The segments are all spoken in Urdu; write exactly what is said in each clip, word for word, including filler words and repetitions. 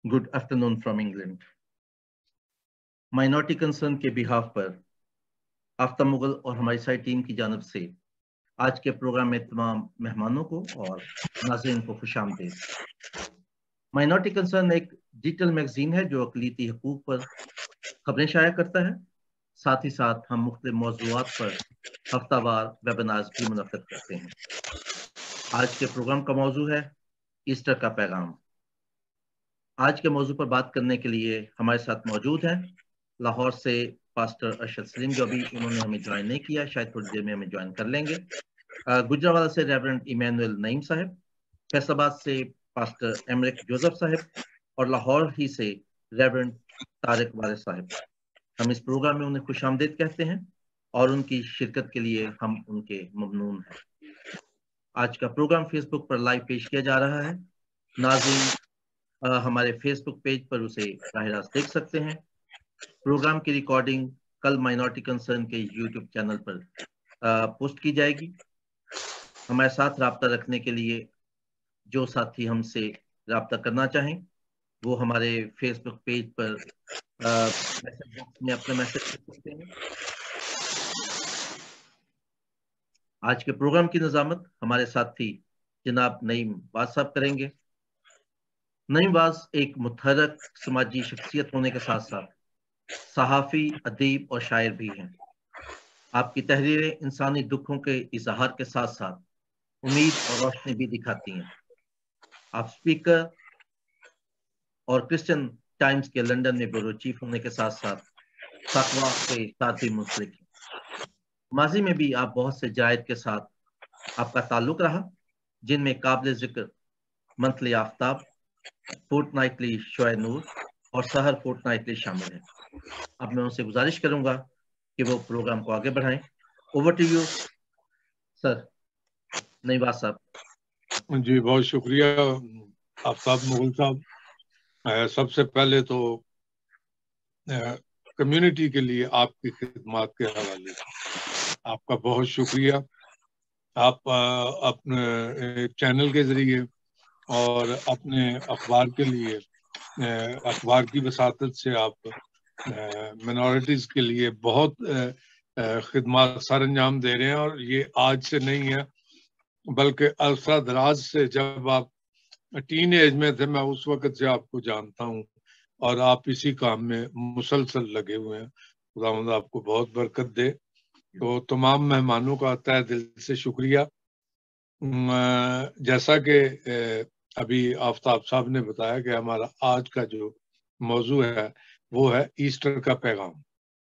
Good afternoon from England. Minority concern के बिहाफ पर आफ्ताब मुगल और हमारी सारी टीम की जानब से आज के प्रोग्राम में तमाम मेहमानों को और नाज़रीन को खुशामदीद। माइनॉरिटी कंसर्न एक डिजिटल मैगजीन है जो अक़लीती हकूक़ पर खबरें शाया करता है। साथ ही साथ हम मुख्तलिफ मौज़ूआत पर हफ्तावार वेबिनार्स भी मुनक़्क़िद करते हैं। आज के प्रोग्राम का मौजू है ईस्टर का पैगाम। आज के मौजू पर बात करने के लिए हमारे साथ मौजूद हैं लाहौर से पास्टर अरशद सलीम, जो अभी उन्होंने हमें ज्वाइन नहीं किया, शायद थोड़ी देर में हमें ज्वाइन कर लेंगे। गुजरावाला से रेवरेंड इमैनुअल नईम साहब, फैसलाबाद से पास्टर एमरिक जोसेफ साहब और लाहौर ही से रेवरेंड तारिक वारिस साहब। हम इस प्रोग्राम में उन्हें खुशामदीद कहते हैं और उनकी शिरकत के लिए हम उनके ममनून हैं। आज का प्रोग्राम फेसबुक पर लाइव पेश किया जा रहा है। नाज़रीन हमारे फेसबुक पेज पर उसे राह रास्त देख सकते हैं। प्रोग्राम की रिकॉर्डिंग कल माइनॉरिटी कंसर्न के यूट्यूब चैनल पर पोस्ट की जाएगी। हमारे साथ राब्ता रखने के लिए जो साथी हमसे राब्ता करना चाहें वो हमारे फेसबुक पेज पर मैसेज बॉक्स में अपना मैसेज कर सकते हैं। आज के प्रोग्राम की निजामत हमारे साथी जनाब नईम वाज साहब करेंगे। नईम वाज एक मुतहर्रिक समाजी शख्सियत होने के साथ साथ सहाफ़ी, अदीब और शायर भी हैं। आपकी तहरीरें इंसानी दुखों के इजहार के साथ साथ उम्मीद और रोशनी भी दिखाती हैं। आप स्पीकर और क्रिश्चियन टाइम्स के लंदन में ब्यूरो चीफ होने के साथ साथ तकवा के साथ भी मुंसलिक हैं। माजी में भी आप बहुत से जायद के साथ आपका ताल्लुक रहा, जिनमें काबिल जिक्र मंथली आफ्ताब, फोर्टनाइटली शोए नूर और सहर फोर्टनाइटली शामिल हैं। अब मैं उनसे गुजारिश करूंगा कि वो प्रोग्राम को आगे बढ़ाएं। Over to you sir. Naeem वाज साहब। जी बहुत शुक्रिया आफ्ताब मुगल साहब। सबसे पहले तो कम्युनिटी के लिए आपकी खिदमत के हवाले से आपका बहुत शुक्रिया। आप अपने चैनल के जरिए और अपने अखबार के लिए अखबार की वसातत से आप मिनॉरिटीज़ के लिए बहुत खिदमत सर अंजाम दे रहे हैं। और ये आज से नहीं है बल्कि अरसा दराज से, जब आप टीन एज में थे मैं उस वक्त से आपको जानता हूँ और आप इसी काम में मुसलसल लगे हुए हैं। खुदावंद आपको बहुत बरकत दे। तो तमाम मेहमानों का तहे दिल से शुक्रिया। जैसा कि अभी आफ्ताब साहब ने बताया कि हमारा आज का जो मौजू है वो है ईस्टर का पैगाम।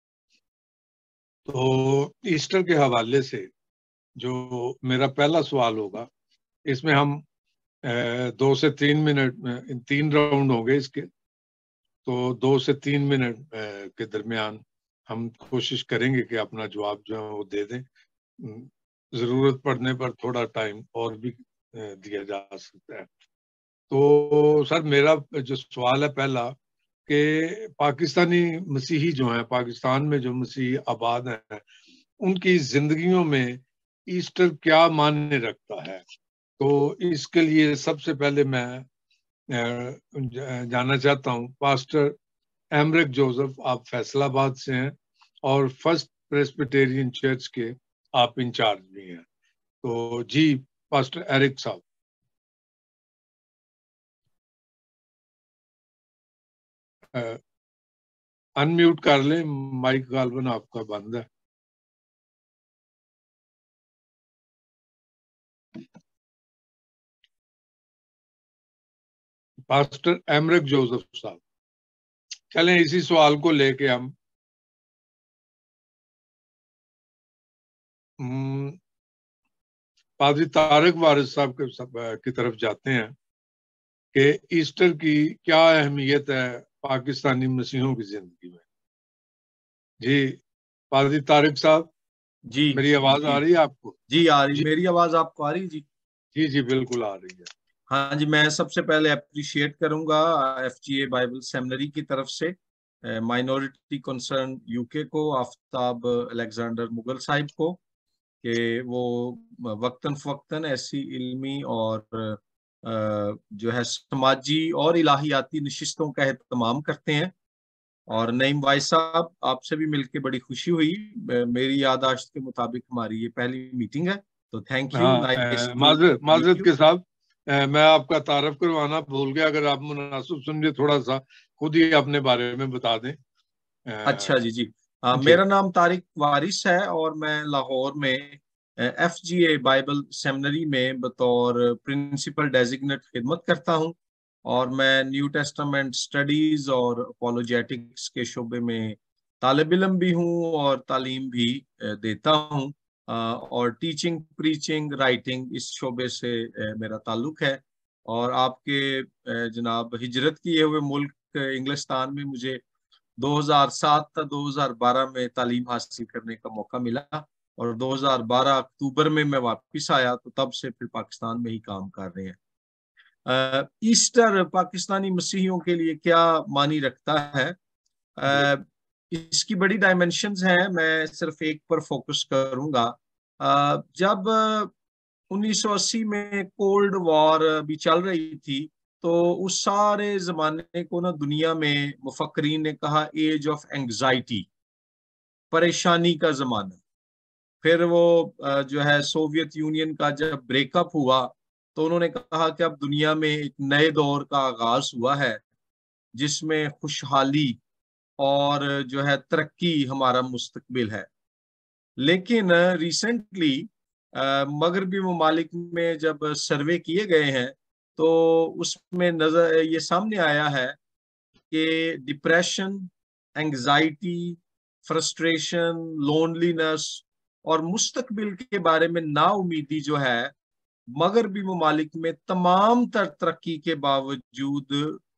तो ईस्टर के हवाले से जो मेरा पहला सवाल होगा, इसमें हम दो से तीन मिनट में तीन राउंड होंगे इसके, तो दो से तीन मिनट के दरमियान हम कोशिश करेंगे कि अपना जवाब जो है वो दे दें। जरूरत पड़ने पर थोड़ा टाइम और भी दिया जा सकता है। तो सर मेरा जो सवाल है पहला कि पाकिस्तानी मसीही जो हैं, पाकिस्तान में जो मसीही आबाद हैं, उनकी जिंदगियों में ईस्टर क्या मायने रखता है। तो इसके लिए सबसे पहले मैं जानना चाहता हूँ, पास्टर एमरिक जोसेफ, आप फैसलाबाद से हैं और फर्स्ट प्रेस्बिटेरियन चर्च के आप इंचार्ज भी हैं। तो जी पास्टर एरिक साहब। अनम्यूट कर लें, माइक गालबन आपका बंद है। पास्टर एमरिक जोसेफ साहब, चलें इसी सवाल को लेके हम पादरी तारिक वारिस साहब के की तरफ जाते हैं कि ईस्टर की क्या अहमियत है पाकिस्तानी मसीहों की जिंदगी में। जी पादरी तारिक साहब, जी मेरी आवाज जी, आ रही है आपको? जी आ रही, मेरी आवाज आपको आ रही? जी जी जी बिल्कुल आ रही है। हाँ जी, मैं सबसे पहले अप्रिशिएट करूंगा एफजीए बाइबल सेमिनरी की तरफ से माइनॉरिटी कंसर्न यूके को, आफ्ताब अलेक्जेंडर मुगल साहिब को, कि वो वक्तन फवक्तन ऐसी इल्मी और جو ہے سماجی اور الہیاتی نشستوں کا اہتمام کرتے ہیں. اور نعیم بھائی صاحب آپ سے بھی مل کے بڑی خوشی ہوئی. میری یادداشت کے مطابق ہماری یہ پہلی میٹنگ ہے, تو تھینک یو. معذرت معذرت کے ساتھ میں آپ کا تعارف کروانا بھول گیا, اگر آپ مناسب سمجھے تھوڑا سا خود ہی اپنے بارے میں بتا دیں. اچھا جی جی میرا نام طارق وارث ہے اور میں لاہور میں F G A Bible seminary میں بطور پرنسپل ڈیزگنیٹ خدمت کرتا ہوں, اور میں نیو ٹیسٹامنٹ سٹڈیز اور اپولوجیٹکس کے شعبے میں طالب علم بھی ہوں اور تعلیم بھی دیتا ہوں, اور ٹیچنگ, پریچنگ, رائٹنگ اس شعبے سے میرا تعلق ہے. اور آپ کے جناب ہجرت کیے ہوئے ملک انگلستان میں مجھے دو ہزار سات تا دو ہزار بارہ میں تعلیم حاصل کرنے کا موقع ملا, اور دو ہزار بارہ اکتوبر میں میں واپس آیا, تو تب سے پھر پاکستان میں ہی کام کر رہے ہیں. ایسٹر پاکستانی مسیحیوں کے لیے کیا معنی رکھتا ہے؟ اس کی بڑی ڈائمنشنز ہیں, میں صرف ایک پر فوکس کروں گا. جب انیس سو اسی میں کولڈ وار بھی چل رہی تھی, تو اس سارے زمانے کو نا دنیا میں مفکرین نے کہا ایج آف اینگزائٹی, پریشانی کا زمانہ. پھر وہ جو ہے سوویت یونین کا جب بریک اپ ہوا تو انہوں نے کہا کہ اب دنیا میں ایک نئے دور کا آغاز ہوا ہے جس میں خوشحالی اور جو ہے ترقی ہمارا مستقبل ہے. لیکن ریسنٹلی مغربی ممالک میں جب سروے کیے گئے ہیں تو اس میں نظر یہ سامنے آیا ہے کہ ڈپریشن, اینگزائٹی, فرسٹریشن, لونلینس اور مستقبل کے بارے میں نا امیدی جو ہے مغربی ممالک میں تمام تر ترقی کے باوجود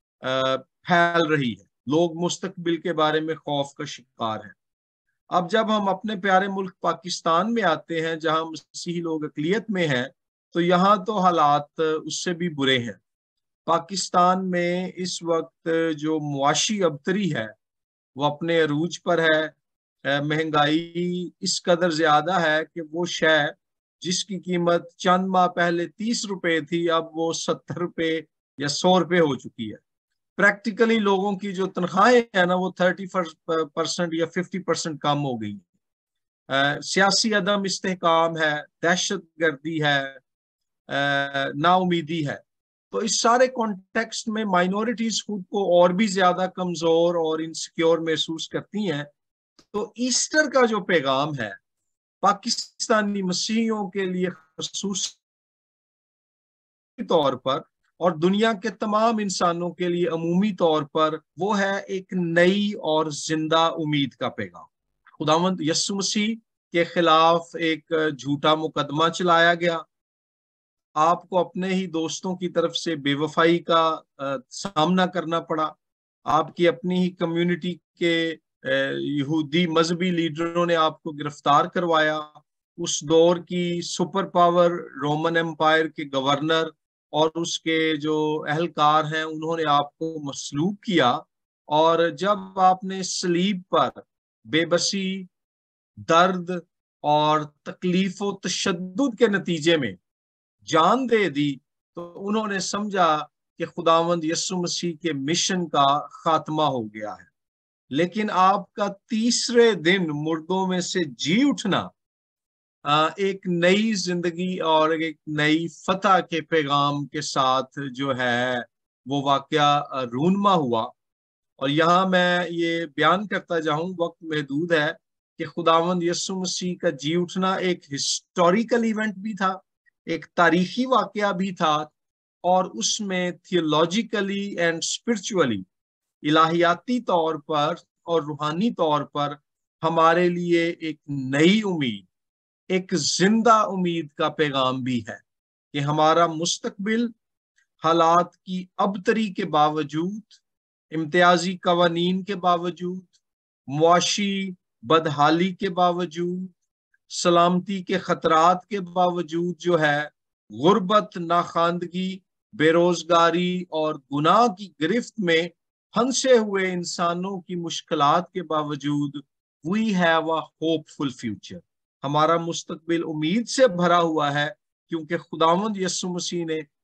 پھیل رہی ہے. لوگ مستقبل کے بارے میں خوف کا شکار ہیں. اب جب ہم اپنے پیارے ملک پاکستان میں آتے ہیں جہاں مسیحی لوگ اقلیت میں ہیں, تو یہاں تو حالات اس سے بھی برے ہیں. پاکستان میں اس وقت جو معاشی ابتری ہے وہ اپنے عروج پر ہے. مہنگائی اس قدر زیادہ ہے کہ وہ شے جس کی قیمت چند ماہ پہلے تیس روپے تھی اب وہ ستر روپے یا سو روپے ہو چکی ہے. پریکٹیکلی لوگوں کی جو تنخواہیں ہیں نا وہ تھرٹی پرسنٹ یا ففٹی پرسنٹ کم ہو گئی. سیاسی عدم استحکام ہے, دہشت گردی ہے, نا امیدی ہے. تو اس سارے کانٹیکسٹ میں مائنورٹیز خود کو اور بھی زیادہ کمزور اور انسیکیور محسوس کرتی ہیں. تو ایسٹر کا جو پیغام ہے پاکستانی مسیحیوں کے لیے خصوصی طور پر اور دنیا کے تمام انسانوں کے لیے عمومی طور پر, وہ ہے ایک نئی اور زندہ امید کا پیغام. خداوند یسوع مسیح کے خلاف ایک جھوٹا مقدمہ چلایا گیا, آپ کو اپنے ہی دوستوں کی طرف سے بے وفائی کا سامنا کرنا پڑا, آپ کی اپنی ہی کمیونٹی کے یہودی مذہبی لیڈروں نے آپ کو گرفتار کروایا, اس دور کی سپر پاور رومن امپائر کے گورنر اور اس کے جو اہلکار ہیں انہوں نے آپ کو مسلوب کیا. اور جب آپ نے صلیب پر بے بسی, درد اور تکلیف و تشدد کے نتیجے میں جان دے دی تو انہوں نے سمجھا کہ خداوند یسوع مسیح کے مشن کا خاتمہ ہو گیا ہے. لیکن آپ کا تیسرے دن مردوں میں سے جی اٹھنا ایک نئی زندگی اور ایک نئی فتح کے پیغام کے ساتھ جو ہے وہ واقعہ رونما ہوا. اور یہاں میں یہ بیان کرتا جاؤں, وقت محدود ہے, کہ خداوند یسوع مسیح کا جی اٹھنا ایک ہسٹوریکل ایونٹ بھی تھا, ایک تاریخی واقعہ بھی تھا, اور اس میں تھیولوجیکلی اینڈ اسپرچولی, الہیاتی طور پر اور روحانی طور پر ہمارے لیے ایک نئی امید, ایک زندہ امید کا پیغام بھی ہے کہ ہمارا مستقبل حالات کی ابتری کے باوجود, امتیازی قوانین کے باوجود, معاشی بدحالی کے باوجود, سلامتی کے خطرات کے باوجود جو ہے, غربت, ناخواندگی, بے روزگاری اور گناہ کی گرفت میں پھنسے ہوئے انسانوں کی مشکلات کے باوجود we have a hopeful future. ہمارا مستقبل امید سے بھرا ہوا ہے کیونکہ خداوند یسوع مسیح نے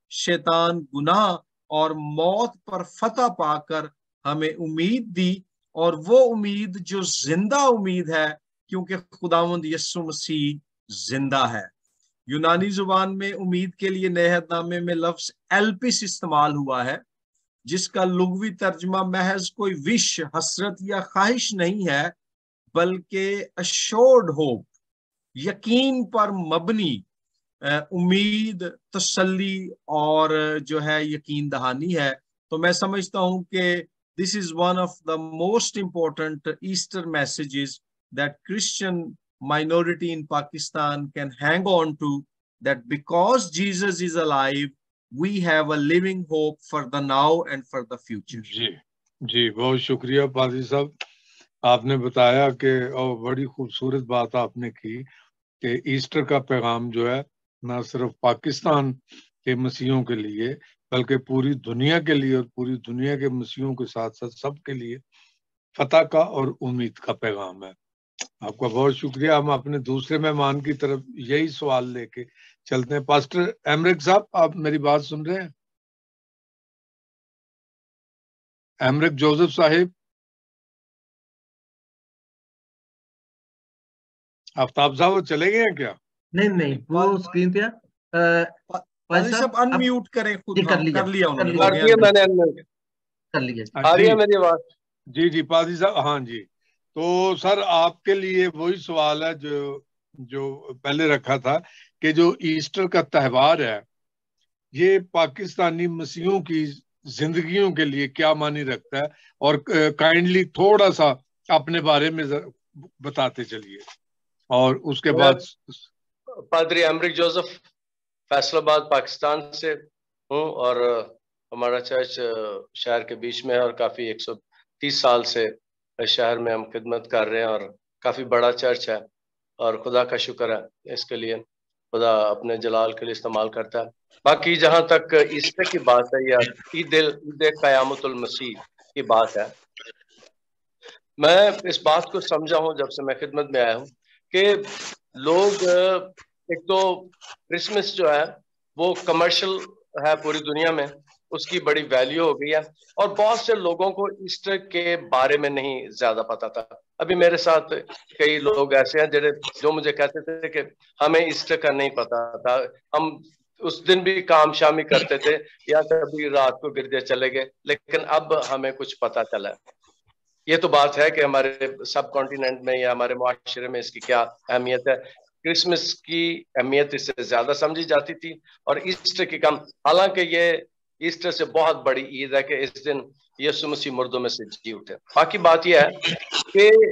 शैतान गुनाह और मौत पर फतह पाकर हमें उम्मीद दी, और वो उम्मीद जो जिंदा उम्मीद है, क्योंकि खुदावंद यीशु मसीह जिंदा है। यूनानी जुबान में उम्मीद के लिए नए अहदनामे में लफ्ज एल्पिस इस्तेमाल हुआ है, जिसका लुगवी तर्जमा महज कोई विश, हसरत या ख्वाहिश नहीं है, बल्कि अश्योर्ड होप, यकीन पर मबनी उम्मीद, तसल्ली और जो है यकीन दहानी है। तो मैं समझता हूं कि this is one of the most important Easter messages that Christian minority in Pakistan can hang on to, that because Jesus is alive, we have a living hope for the now and for the future. जी जी, बहुत शुक्रिया पादी साहब, आपने बताया कि, और बड़ी खूबसूरत बात आपने की कि ईस्टर का पैगाम जो है ना सिर्फ पाकिस्तान के मसीहों के लिए बल्कि पूरी दुनिया के लिए, और पूरी दुनिया के मसीहों के साथ साथ सबके लिए फतह का और उम्मीद का पैगाम है। आपका बहुत शुक्रिया। हम अपने दूसरे मेहमान की तरफ यही सवाल लेके चलते हैं। पास्टर एमरिक साहब, आप मेरी बात सुन रहे हैं? एमरिक जोसेफ साहिब, आफ्ताब साहब वो चले गए हैं क्या? नहीं नहीं, वो स्क्रीन पे पादी साहब अनम्यूट करें खुद। कर लिया कर लिया उन्होंने, कर दिया मैंने अनम्यूट कर लिया। आ रही है मेरी आवाज? जी जी पादी साहब, हाँ जी। तो सर आपके लिए वही सवाल है जो जो पहले रखा था कि जो ईस्टर का त्योहार है ये पाकिस्तानी मसीहों की जिंदगियों के लिए क्या मानी रखता है, और काइंडली थोड़ा सा अपने बारे में बताते चलिए, और उसके बाद। पादरी एमरिक जोसेफ, फैसलाबाद पाकिस्तान से हूँ, और हमारा चर्च शहर के बीच में है, और काफी एक सौ तीस साल से शहर में हम खिदमत कर रहे हैं, और काफी बड़ा चर्च है, और खुदा का शुक्र है इसके लिए, खुदा अपने जलाल के लिए इस्तेमाल करता है। बाकी जहां तक ईस्टर की बात है या ईद ईद क़यामतुल मसीह की बात है, मैं इस बात को समझा हूं जब से मैं खिदमत में आया हूं कि लोग, एक तो क्रिसमस जो है वो कमर्शियल है पूरी दुनिया में, उसकी बड़ी वैल्यू हो गई है, और बहुत से लोगों को ईस्टर के बारे में नहीं ज्यादा पता था। अभी मेरे साथ कई लोग ऐसे हैं जो जो मुझे कहते थे कि हमें ईस्टर का नहीं पता था, हम उस दिन भी काम शामी करते थे या कभी रात को गिरजे चले गए, लेकिन अब हमें कुछ पता चला। ये तो बात है कि हमारे सब कॉन्टिनेंट में या हमारे मुआशरे में इसकी क्या अहमियत है। क्रिसमस की अहमियत इससे ज्यादा समझी जाती थी और ईस्टर की कम। हालांकि ये ईस्टर से बहुत बड़ी ईद है कि इस दिन यीशु मसीह मुर्दों में से जी उठे। बाकी बात यह है कि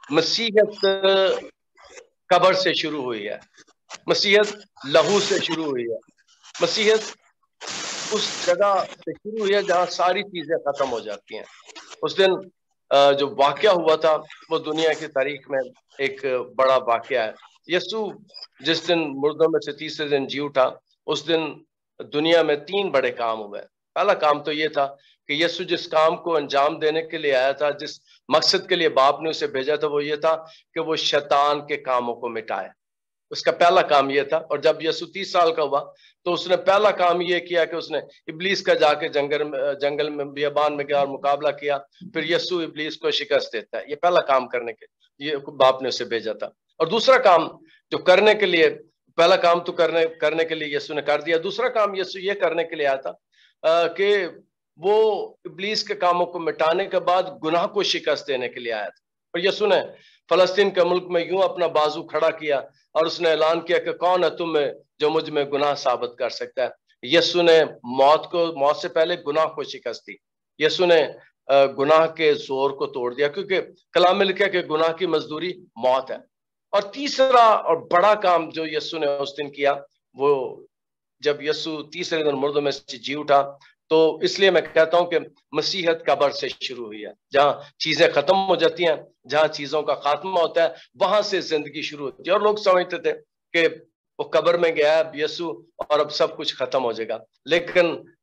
मसीहत कब्र से शुरू हुई है, मसीहत लहू से शुरू हुई है, मसीहत उस जगह से शुरू हुई है जहां सारी चीजें खत्म हो जाती हैं। उस दिन जो वाकया हुआ था वो दुनिया की तारीख में एक बड़ा वाकया है। यीशु जिस दिन मुर्दों में से तीसरे दिन जी उठा, उस दिन दुनिया में तीन बड़े काम हुए। पहला काम तो ये था कि यीशु जिस काम को अंजाम देने के लिए आया था, जिस मकसद के लिए बाप ने उसे भेजा था, वो ये था कि वो शैतान के कामों को मिटाए। उसका पहला काम ये था। और जब यीशु तीस साल का हुआ तो उसने पहला काम ये किया कि उसने इब्लीस का जाके जंगल में जंगल में बियाबान में गया और मुकाबला किया। फिर यीशु इब्लीस को शिकस्त देता है। ये पहला काम करने के ये बाप ने उसे भेजा था। और दूसरा काम जो करने के लिए, पहला काम तो करने करने के लिए यीशु ने कर दिया। दूसरा काम यीशु ये करने के लिए आया था कि वो इब्लीस के कामों को मिटाने के बाद गुनाह को शिकस्त देने के लिए आया था। और यीशु ने फलस्तीन के मुल्क में यूं अपना बाजू खड़ा किया और उसने ऐलान किया कि कौन है तुम में जो मुझ में गुनाह साबित कर सकता है। यीशु ने मौत को मौत से पहले गुनाह को शिकस्त दी। यीशु ने गुनाह के जोर को तोड़ दिया, क्योंकि कलाम में लिखा है कि गुनाह की मजदूरी मौत है। और तीसरा और बड़ा काम जो यीशु ने उस दिन किया, वो जब यीशु तीसरे दिन मुर्दों में से जी उठा, तो इसलिए मैं कहता हूं कि मसीहत कब्र से शुरू हुई है। जहां चीजें खत्म हो जाती हैं, जहां चीजों का खात्मा होता है, वहां से जिंदगी शुरू होती है। और लोग समझते थे कि वो कब्र में गया यीशु और अब सब कुछ खत्म हो जाएगा, लेकिन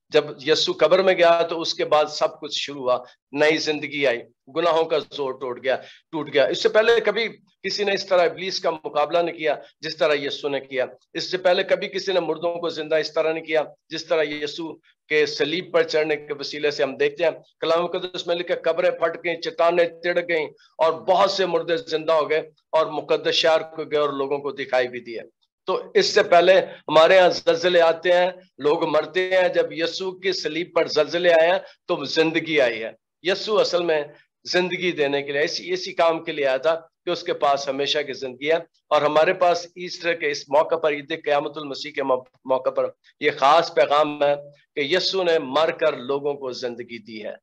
جب یسوع قبر میں گیا تو اس کے بعد سب کچھ شروع ہوا, نئی زندگی آئی, گناہوں کا زور ٹوٹ گیا ٹوٹ گیا اس سے پہلے کبھی کسی نے اس طرح ابلیس کا مقابلہ نہیں کیا جس طرح یسوع نے کیا. اس سے پہلے کبھی کسی نے مردوں کو زندہ اس طرح نہیں کیا جس طرح یسوع کے صلیب پر چڑھنے کے وسیلے سے ہم دیکھتے ہیں. کلام مقدس میں لکھا قبریں پھٹ گئیں, چٹانیں تڑ گئیں اور بہت سے مردے زندہ ہو گئے اور مقدس شہر کو گئے اور لوگوں کو دکھائی بھی دیا. تو اس سے پہلے ہمارے ہاں زلزلے آتے ہیں, لوگ مرتے ہیں. جب یسوع کی صلیب پر زلزلے آئے ہیں تو زندگی آئی ہے. یسوع اصل میں زندگی دینے کے لیے اسی اسی کام کے لیے آیا تھا کہ اس کے پاس ہمیشہ کی زندگی ہے. اور ہمارے پاس ایسٹر کے اس موقع پر, عید قیامت المسیح کے موقع پر یہ خاص پیغام ہے کہ یسوع نے مر کر لوگوں کو زندگی دی ہے.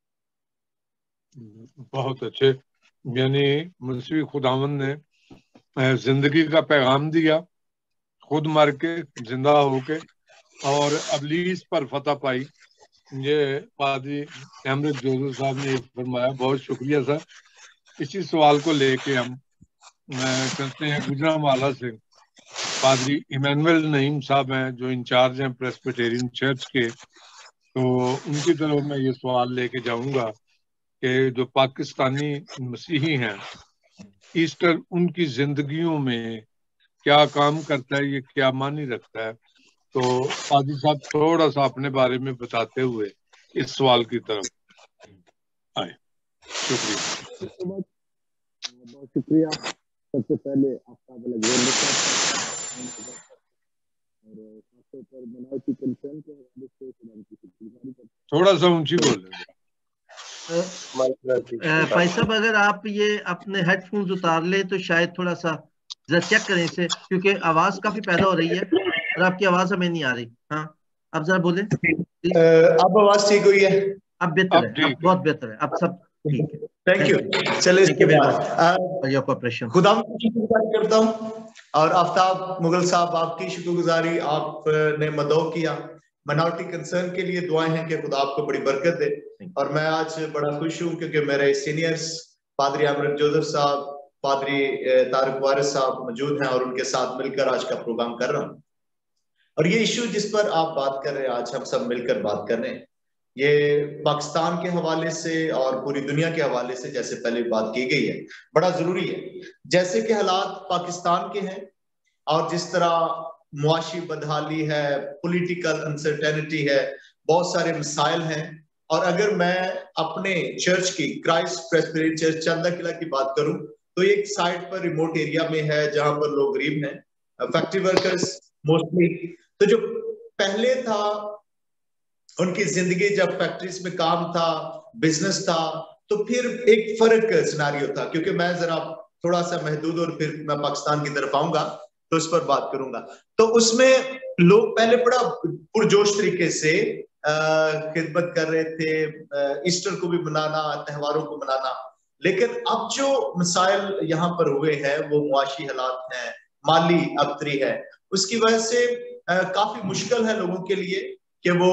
بہت اچھے, یعنی مسیح خداوند نے زندگی کا پیغام دیا, خود مر کے زندہ ہو کے, اور ابلیس پر فتح پائی. یہ پادری احمد جوزف صاحب نے فرمایا, بہت شکریہ سر. اسی سوال کو لے کے ہم کرتے ہیں گجرانوالہ سے. پادری ایمینول نعیم صاحب ہیں جو انچارج ہیں پریسبیٹیرین چرچ کے, تو ان کی طرف میں یہ سوال لے کے جاؤں گا کہ جو پاکستانی مسیحی ہیں, ایسٹر ان کی زندگیوں میں کیا کام کرتا ہے, یہ کیا معنی رکھتا ہے. تو پادری صاحب تھوڑا سا اپنے بارے میں بتاتے ہوئے اس سوال کی طرف آئے. شکریہ. بہت شکریہ. سب سے پہلے آپ کا تھوڑا سا اونچی بول رہے ہیں. فائز صاحب اگر آپ یہ اپنے ہیڈ فونز اتار لیں تو شاید تھوڑا سا ذرا چیک کریں اسے, کیونکہ آواز کافی پیدا ہو رہی ہے اور آپ کی آواز ہمیں نہیں آ رہی. ہاں اب ذرا بولیں. اب آواز ٹھیک ہوئی ہے؟ اب بہتر ہے, اب بہت بہتر ہے, اب سب ٹھیک ہے. Thank you. چلے اس کے بعد خدا کی شکر گزاری کرتا ہوں, اور آفتاب مغل صاحب آپ کی شکر گزاری, آپ نے مدعو کیا مناورٹی کنسرن کے لیے, دعائیں ہیں کہ خدا آپ کو بڑی برکت دے. اور میں آج بڑا خوش ہوں کیونکہ میرے سینئرز پادری امرت جوزف صاحب, پادری طارق وارث صاحب موجود ہیں اور ان کے ساتھ مل کر آج کا پروگرام کر رہا ہوں. اور یہ ایشو جس پر آپ بات کر رہے ہیں, آج ہم سب مل کر بات کر رہے ہیں, یہ پاکستان کے حوالے سے اور پوری دنیا کے حوالے سے جیسے پہلے بات کی گئی ہے بڑا ضروری ہے. جیسے کہ حالات پاکستان کے ہیں اور جس طرح معاشی بدحالی ہے, پولیٹیکل انسرٹینٹی ہے, بہت سارے مسائل ہیں. اور اگر میں اپنے چرچ کی کرائسٹ پریسبیٹرین چرچ چندہ قلعہ کی بات کروں تو یہ ایک سائٹ پر ریموٹ ایریا میں ہے جہاں پر لوگ غریب ہیں, فیکٹری ورکرز موسٹلی. تو جو پہلے تھا ان کی زندگی, جب فیکٹریز میں کام تھا, بزنس تھا, تو پھر ایک فرق سیناریو تھا. کیونکہ میں ذرا تھوڑا سا محدود اور پھر میں پاکستان کی طرف آؤں گا تو اس پر بات کروں گا. تو اس میں لوگ پہلے بڑا پرجوش طریقے سے خدمت کر رہے تھے, ایسٹر کو بھی منانا, تہواروں کو منانا. لیکن اب جو مسائل یہاں پر ہوئے ہیں وہ معاشی حالات ہیں, مالی ابتری ہے, اس کی وجہ سے کافی مشکل ہے لوگوں کے لیے کہ وہ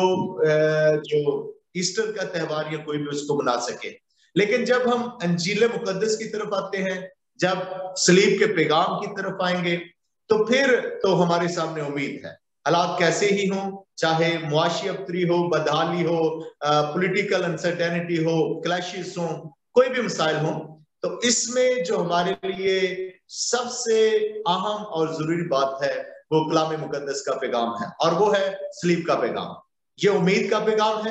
جو ایسٹر کا تہوار یا کوئی بھی اس کو منا سکے. لیکن جب ہم انجیل مقدس کی طرف آتے ہیں, جب صلیب کے پیغام کی طرف آئیں گے, تو پھر تو ہمارے سامنے امید ہے. حالات کیسے ہی ہوں, چاہے معاشی ابتری ہو, بدحالی ہو, پولیٹیکل انسرٹینٹی ہو, کلیشز ہوں, کوئی بھی مسائل ہوں, تو اس میں جو ہمارے لیے سب سے اہم اور ضروری بات ہے وہ کلام مقدس کا پیغام ہے, اور وہ ہے صلیب کا پیغام. یہ امید کا پیغام ہے,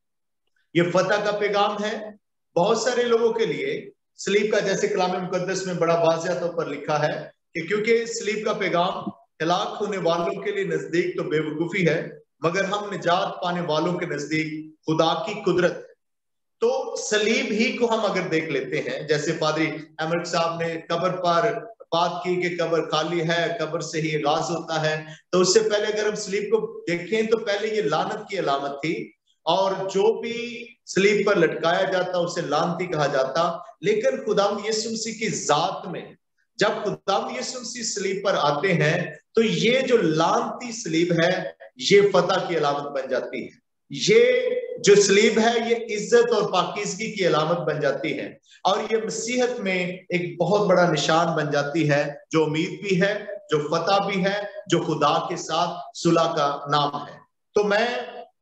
یہ فتح کا پیغام ہے. بہت سارے لوگوں کے لیے صلیب کا, جیسے کلام مقدس میں بڑا واضح طور پر لکھا ہے کہ کیونکہ صلیب کا پیغام ہلاک ہونے والوں کے لیے نزدیک تو بے وقوفی ہے, مگر ہم نجات پانے والوں کے نزدیک خدا کی قدرت. تو صلیب ہی کو ہم اگر دیکھ لیتے ہیں, جیسے پادری احمد صاحب نے قبر پر بات کی کہ قبر خالی ہے, قبر سے ہی آغاز ہوتا ہے, تو اس سے پہلے اگر ہم صلیب کو دیکھیں تو پہلے یہ لعنت کی علامت تھی, اور جو بھی صلیب پر لٹکایا جاتا اسے لعنتی کہا جاتا. لیکن خداوند یسوع مسیح کی ذات میں جب خداوند یسوع مسیح صلیب پر آتے ہیں تو یہ جو لعنتی صلیب ہے یہ فتح کی علامت بن جاتی ہے. یہ جو صلیب ہے یہ عزت اور پاکیزگی کی علامت بن جاتی ہے, اور یہ مسیحت میں ایک بہت بڑا نشان بن جاتی ہے, جو امید بھی ہے, جو فتح بھی ہے, جو خدا کے ساتھ صلح کا نام ہے. تو میں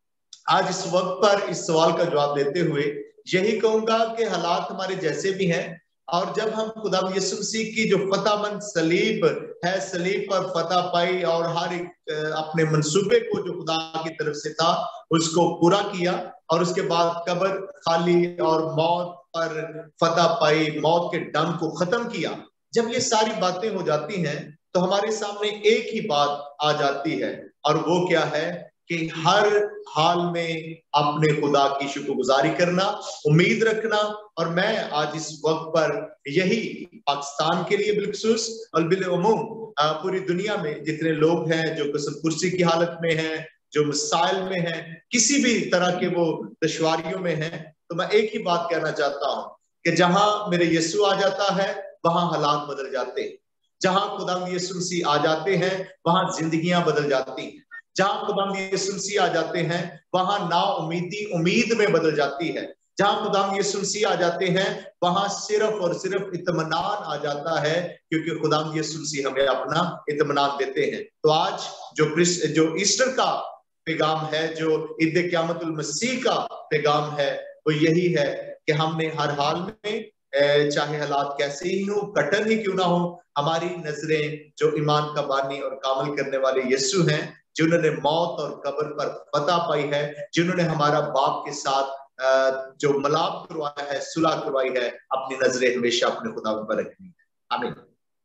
آج اس وقت پر اس سوال کا جواب دیتے ہوئے یہی کہوں گا کہ حالات ہمارے جیسے بھی ہیں، اور جب ہم خدا یسوع مسیح کی جو فتح مند صلیب ہے، صلیب پر فتح پائی اور ہر ایک اپنے منصوبے کو جو خدا کی طرف سے تھا اس کو پورا کیا، اور اس کے بعد قبر خالی اور موت پر فتح پائی، موت کے ڈنگ کو ختم کیا، جب یہ ساری باتیں ہو جاتی ہیں تو ہمارے سامنے ایک ہی بات آ جاتی ہے، اور وہ کیا ہے کہ ہر حال میں اپنے خدا کی شکر گزاری کرنا، امید رکھنا۔ اور میں آج اس وقت پر یہی پاکستان کے لیے بالخصوص اور بالعموم پوری دنیا میں جتنے لوگ ہیں جو قسم کرسی کی حالت میں ہیں، جو مسائل میں ہیں، کسی بھی طرح کے وہ دشواریوں میں ہیں، تو میں ایک ہی بات کہنا چاہتا ہوں کہ جہاں میرے یسوع آ جاتا ہے وہاں حالات بدل جاتے ہیں، جہاں خدا یسوع مسیح آ جاتے ہیں وہاں زندگیاں بدل جاتی ہیں، جہاں خدا یسوع مسیح آ جاتے ہیں وہاں نا امیدی امید میں بدل جاتی ہے، جہاں خدا یسوع مسیح آ جاتے ہیں وہاں صرف اور صرف اطمینان آ جاتا ہے، کیونکہ خدا یسوع مسیح ہمیں اپنا اطمینان دیتے ہیں۔ تو آج جو جو ایسٹر کا پیغام ہے، جو عید قیامت المسیح کا پیغام ہے، وہ یہی ہے کہ ہم نے ہر حال میں چاہے حالات کیسے ہی ہوں، کٹن ہی کیوں نہ ہوں، ہماری نظریں جو ایمان کا بانی اور کامل کرنے والے یسوع ہیں، جنہوں نے موت اور قبر پر فتح پائی ہے، جنہوں نے ہمارا باپ کے ساتھ جو ملاپ کروایا ہے، صلح کروائی ہے، اپنی نظریں ہمیشہ اپنے خدا پر رکھنی ہے۔ آمین۔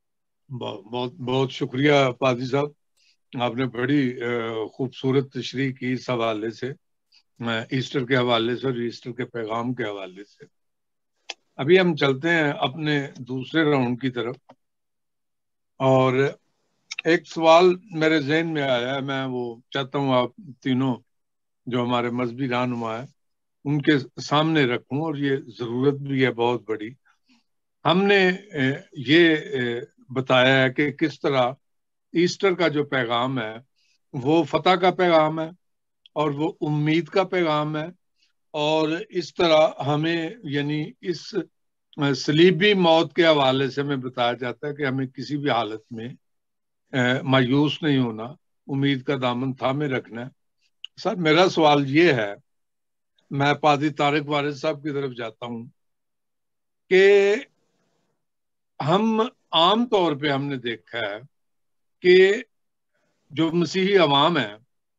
بہت بہت شکریہ پادری صاحب، آپ نے بڑی خوبصورت تشریح کی اس حوالے سے، ایسٹر کے حوالے سے اور ایسٹر کے پیغام کے حوالے سے۔ ابھی ہم چلتے ہیں اپنے دوسرے راؤنڈ کی طرف، اور ایک سوال میرے ذہن میں آیا ہے، میں وہ چاہتا ہوں آپ تینوں جو ہمارے مذہبی رہنما ہیں ان کے سامنے رکھوں، اور یہ ضرورت بھی ہے بہت بڑی۔ ہم نے یہ بتایا ہے کہ کس طرح ایسٹر کا جو پیغام ہے وہ فتح کا پیغام ہے اور وہ امید کا پیغام ہے، اور اس طرح ہمیں یعنی اس صلیبی موت کے حوالے سے ہمیں بتایا جاتا ہے کہ ہمیں کسی بھی حالت میں مایوس نہیں ہونا، امید کا دامن تھامے رکھنا ہے۔ سر میرا سوال یہ ہے، میں پادری طارق وارث صاحب کی طرف جاتا ہوں کہ ہم عام طور پہ ہم نے دیکھا ہے کہ جو مسیحی عوام ہے،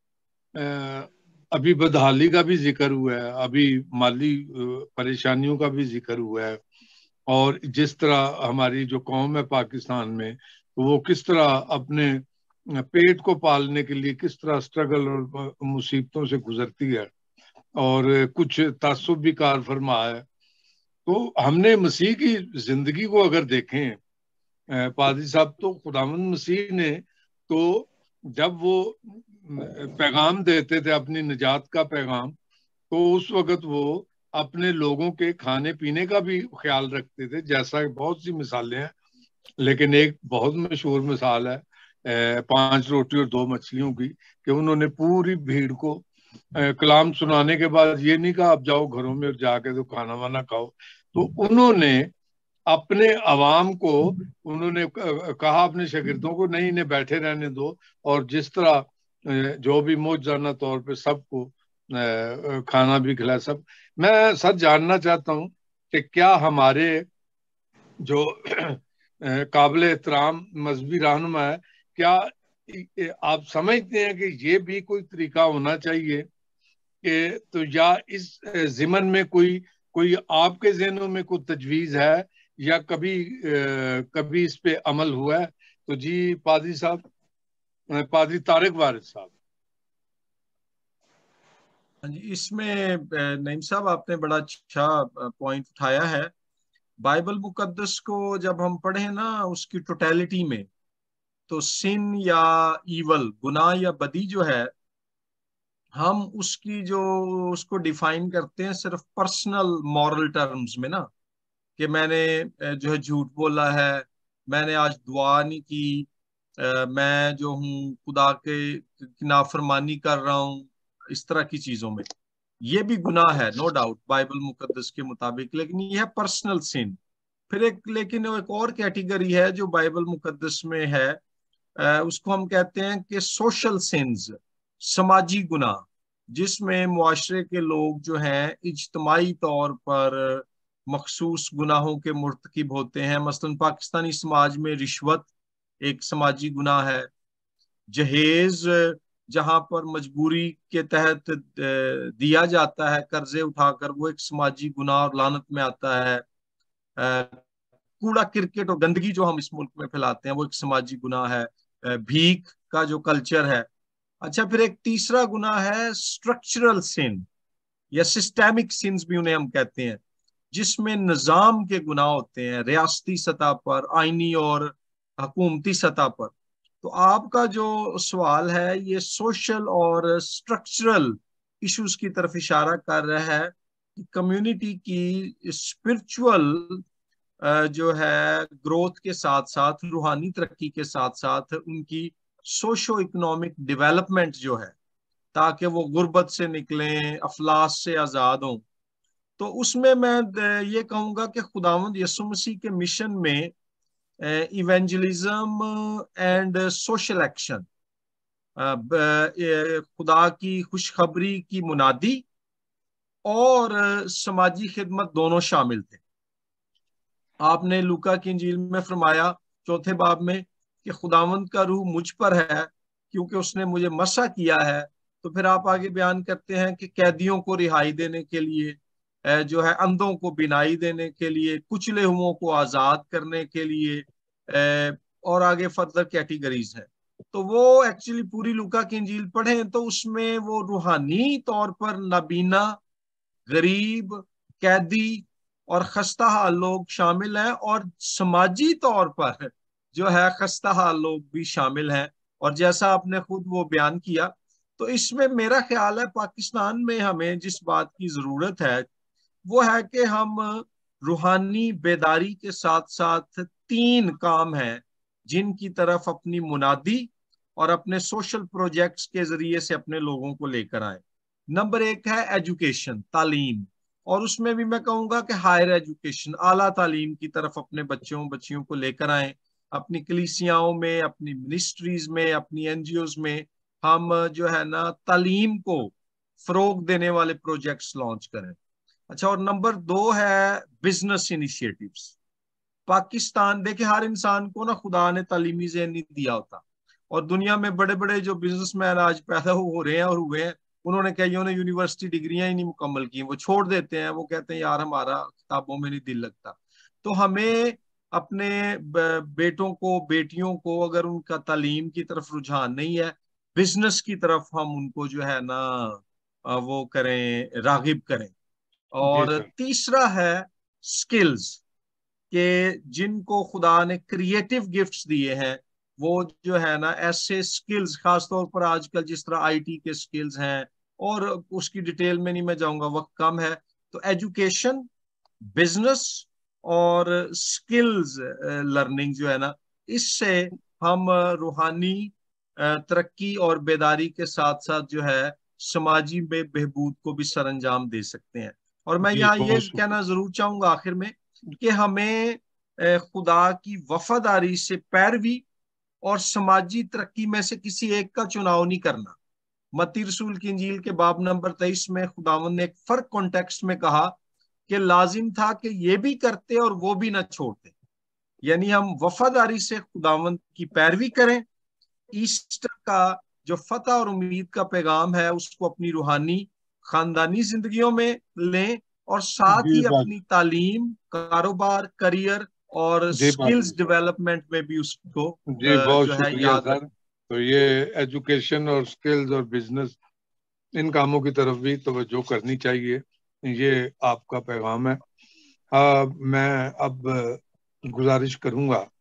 ابھی بدحالی کا بھی ذکر ہوا ہے، ابھی مالی پریشانیوں کا بھی ذکر ہوا ہے، اور جس طرح ہماری جو قوم ہے پاکستان میں وہ کس طرح اپنے پیٹ کو پالنے کے لیے کس طرح سٹرگل اور مصیبتوں سے گزرتی ہے، اور کچھ تعصب بھی کار فرما ہے۔ تو ہم نے مسیح کی زندگی کو اگر دیکھیں پادری صاحب، تو خداوند مسیح نے تو جب وہ پیغام دیتے تھے اپنی نجات کا پیغام، تو اس وقت وہ اپنے لوگوں کے کھانے پینے کا بھی خیال رکھتے تھے، جیسا بہت سی مثالیں ہیں، لیکن ایک بہت مشہور مثال ہے پانچ روٹی اور دو مچھلیوں کی، کہ انہوں نے پوری بھیڑ کو کلام سنانے کے بعد یہ نہیں کہا اب جاؤ گھروں میں اور جا کے تو کھانا وانا کھاؤ، تو انہوں نے اپنے عوام کو انہوں نے کہا اپنے شاگردوں کو نہیں انہیں بیٹھے رہنے دو، اور جس طرح جو بھی موجزانہ طور پہ سب کو کھانا بھی کھلایا۔ سب میں سچ جاننا چاہتا ہوں کہ کیا ہمارے جو قابل احترام مذہبی رہنما ہے، کیا آپ سمجھتے ہیں کہ یہ بھی کوئی طریقہ ہونا چاہیے کہ تو یا اس ضمن میں کوئی کوئی آپ کے ذہنوں میں کوئی تجویز ہے یا کبھی کبھی اس پہ عمل ہوا ہے؟ تو جی پادری صاحب، پادری طارق وارث صاحب۔ جی، اس میں نعیم صاحب آپ نے بڑا اچھا پوائنٹ اٹھایا ہے۔ بائبل مقدس کو جب ہم پڑھیں نا اس کی ٹوٹیلٹی میں، تو سن یا ایول، گناہ یا بدی جو ہے، ہم اس کی جو اس کو ڈیفائن کرتے ہیں صرف پرسنل مورل ٹرمز میں نا، کہ میں نے جو ہے جھوٹ بولا ہے، میں نے آج دعا نہیں کی، میں جو ہوں خدا کے نافرمانی کر رہا ہوں، اس طرح کی چیزوں میں یہ بھی گناہ ہے، نو ڈاؤٹ بائبل مقدس کے مطابق، لیکن یہ ہے پرسنل سن۔ پھر ایک لیکن ایک اور کیٹیگری ہے جو بائبل مقدس میں ہے، اس کو ہم کہتے ہیں کہ سوشل سنز، سماجی گناہ، جس میں معاشرے کے لوگ جو ہیں اجتماعی طور پر مخصوص گناہوں کے مرتکب ہوتے ہیں. مثلاً پاکستانی سماج میں رشوت ایک سماجی گناہ ہے. جہیز جہاں پر مجبوری کے تحت دیا جاتا ہے قرضے اٹھا کر, وہ ایک سماجی گناہ اور لعنت میں آتا ہے. کوڑا کرکٹ اور گندگی جو ہم اس ملک میں پھیلاتے ہیں وہ ایک سماجی گناہ ہے. بھیک کا جو کلچر ہے. اچھا, پھر ایک تیسرا گناہ ہے اسٹرکچرل سن یا سسٹمک سنز بھی انہیں ہم کہتے ہیں, جس میں نظام کے گناہ ہوتے ہیں ریاستی سطح پر, آئینی اور حکومتی سطح پر. تو آپ کا جو سوال ہے یہ سوشل اور اسٹرکچرل ایشوز کی طرف اشارہ کر رہا ہے کہ کمیونٹی کی اسپرچول جو ہے گروتھ کے ساتھ ساتھ, روحانی ترقی کے ساتھ ساتھ ان کی سوشو اکنامک ڈیولپمنٹ جو ہے, تاکہ وہ غربت سے نکلیں, افلاس سے آزاد ہوں. تو اس میں میں یہ کہوں گا کہ خداوند یسوع مسیح کے مشن میں ایونجلزم اینڈ سوشل ایکشن, خدا کی خوشخبری کی منادی اور سماجی خدمت دونوں شامل تھے. آپ نے لوکا کی انجیل میں فرمایا چوتھے باب میں کہ خداوند کا روح مجھ پر ہے کیونکہ اس نے مجھے مسح کیا ہے. تو پھر آپ آگے بیان کرتے ہیں کہ قیدیوں کو رہائی دینے کے لیے, جو ہے اندھوں کو بینائی دینے کے لیے, کچلے ہوئوں کو آزاد کرنے کے لیے, اور آگے فردر کیٹیگریز ہیں. تو وہ ایکچولی پوری لوکا کی انجیل پڑھیں تو اس میں وہ روحانی طور پر نابینا, غریب, قیدی اور خستہ حال لوگ شامل ہیں, اور سماجی طور پر جو ہے خستہ حال لوگ بھی شامل ہیں. اور جیسا آپ نے خود وہ بیان کیا, تو اس میں میرا خیال ہے پاکستان میں ہمیں جس بات کی ضرورت ہے وہ ہے کہ ہم روحانی بیداری کے ساتھ ساتھ تین کام ہیں جن کی طرف اپنی منادی اور اپنے سوشل پروجیکٹس کے ذریعے سے اپنے لوگوں کو لے کر آئیں. نمبر ایک ہے ایجوکیشن, تعلیم, اور اس میں بھی میں کہوں گا کہ ہائر ایجوکیشن, اعلیٰ تعلیم کی طرف اپنے بچوں بچیوں کو لے کر آئیں. اپنی کلیسیاؤں میں, اپنی منسٹریز میں, اپنی این جی اوز میں ہم جو ہے نا تعلیم کو فروغ دینے والے پروجیکٹس لانچ کریں. اچھا, اور نمبر دو ہے بزنس انیشیٹیوز. پاکستان دیکھیں, ہر انسان کو نا خدا نے تعلیمی ذہن نہیں دیا ہوتا, اور دنیا میں بڑے بڑے جو بزنس مین آج پیدا ہو رہے ہیں اور ہوئے ہیں, انہوں نے کئیوں نے یونیورسٹی ڈگریاں ہی نہیں مکمل کی, وہ چھوڑ دیتے ہیں, وہ کہتے ہیں یار ہمارا کتابوں میں نہیں دل لگتا. تو ہمیں اپنے بیٹوں کو, بیٹیوں کو, اگر ان کا تعلیم کی طرف رجحان نہیں ہے, بزنس کی طرف ہم ان کو جو ہے نا وہ کریں, راغب کریں. اور تیسرا ہے سکلز, کہ جن کو خدا نے کریٹو گفٹس دیے ہیں وہ جو ہے نا ایسے سکلز, خاص طور پر آج کل جس طرح آئی ٹی کے سکلز ہیں, اور اس کی ڈیٹیل میں نہیں میں جاؤں گا, وقت کم ہے. تو ایجوکیشن, بزنس اور سکلز لرننگ جو ہے نا, اس سے ہم روحانی ترقی اور بیداری کے ساتھ ساتھ جو ہے سماجی میں بہبود کو بھی سر انجام دے سکتے ہیں. اور میں یہاں یہ کہنا ضرور چاہوں گا آخر میں کہ ہمیں خدا کی وفاداری سے پیروی اور سماجی ترقی میں سے کسی ایک کا چناؤ نہیں کرنا. متی رسول کی انجیل کے باب نمبر تیئیس میں خداوند نے ایک فرق کانٹیکسٹ میں کہا کہ لازم تھا کہ یہ بھی کرتے اور وہ بھی نہ چھوڑتے. یعنی ہم وفاداری سے خداوند کی پیروی کریں, ایسٹر کا جو فتح اور امید کا پیغام ہے اس کو اپنی روحانی خاندانی زندگیوں میں لیں, اور ساتھ ہی اپنی تعلیم, کاروبار, کریئر اور سکلز ڈیولپمنٹ میں بھی اس کو جی بہت شکریہ سر. تو یہ ایجوکیشن اور سکلز اور بزنس, ان کاموں کی طرف بھی توجہ کرنی چاہیے, یہ آپ کا پیغام ہے. آ, میں اب گزارش کروں گا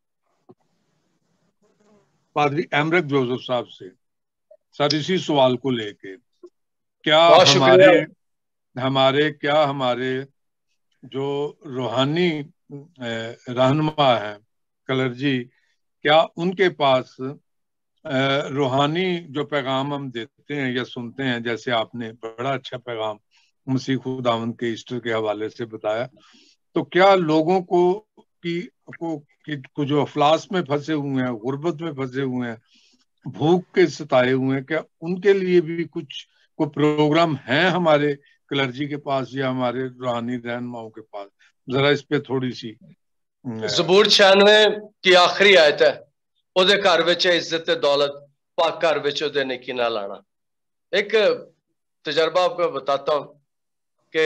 پادری ایمرک جوزف صاحب سے, سر اسی سوال کو لے کے, کیا ہمارے ہمارے کیا ہمارے جو روحانی رہنما ہیں کلرجی, کیا ان کے پاس روحانی جو پیغام ہم دیتے ہیں یا سنتے ہیں, جیسے آپ نے بڑا اچھا پیغام مسیح خداوند کے ایسٹر کے حوالے سے بتایا, تو کیا لوگوں کو کی کو جو افلاس میں پھنسے ہوئے ہیں, غربت میں پھنسے ہوئے ہیں, بھوک کے ستائے ہوئے ہیں, کیا ان کے لیے بھی کچھ कोई प्रोग्राम है हमारे क्लर्जी के पास या हमारे रूहानी रहनुमाओं के पास? जरा इस पे थोड़ी सी। ज़बूर छियानवे की आखिरी आयत है, ओदे घर विच इज्जत दौलत, पाक घर विच ओदे नेकी ना लाना। एक तजर्बा आपको बताता हूँ कि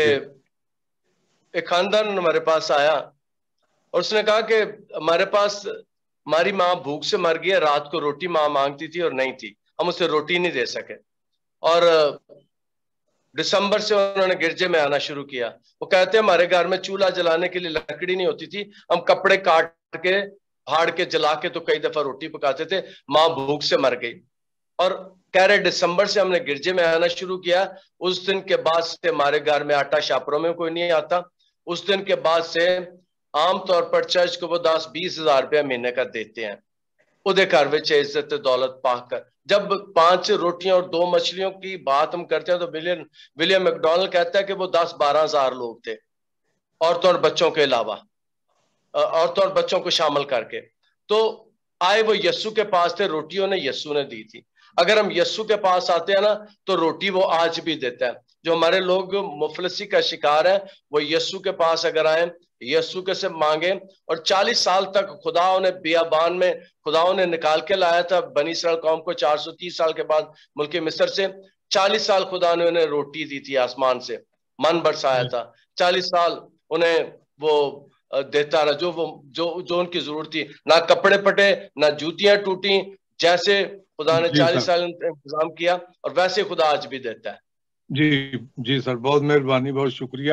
एक खानदान हमारे पास आया और उसने कहा कि हमारे पास हमारी माँ भूख से मर गई है, रात को रोटी माँ मांगती थी और नहीं थी, हम उसे रोटी नहीं दे सके। और दिसंबर से उन्होंने गिरजे में आना शुरू किया। वो कहते हैं हमारे घर में चूल्हा जलाने के लिए लकड़ी नहीं होती थी, हम कपड़े काट के फाड़ के जला के तो कई दफा रोटी पकाते थे, माँ भूख से मर गई। और कह रहे दिसंबर से हमने गिरजे में आना शुरू किया, उस दिन के बाद से हमारे घर में आटा शापरों में कोई नहीं आता। उस दिन के बाद से आमतौर पर चर्च को वो दस बीस हजार रुपया महीने का देते हैं। उदे घर विच इज्जत दौलत पाक कर। जब पांच रोटियां और दो मछलियों की बात हम करते हैं तो विलियम विलियम मैकडोनल्ड कहता है कि वो दस बारह हजार लोग थे, औरतों और बच्चों के अलावा, औरतों और बच्चों को शामिल करके। तो आए वो यस्सु के पास थे, रोटियों ने यस्सु ने दी थी। अगर हम यस्सु के पास आते हैं ना तो रोटी वो आज भी देता है। जो हमारे लोग मुफलसी का शिकार है वो यस्सु के पास अगर आए, यस्सु के से मांगे। और चालीस साल तक खुदा उन्हें बियाबान में खुदा उन्हें निकाल के लाया था बनी इसराइल कौम को चार सौ तीस साल के बाद मुल्क मिस्र से। चालीस साल खुदा ने उन्हें रोटी दी थी, आसमान से मन बरसाया था। चालीस साल उन्हें वो देता रहा जो वो जो जो उनकी जरूरत थी। ना कपड़े फटे, ना जूतियां टूटी, जैसे खुदा ने चालीस साल इंतजाम किया और वैसे खुदा आज भी देता है। जी जी सर, बहुत मेहरबानी, बहुत शुक्रिया।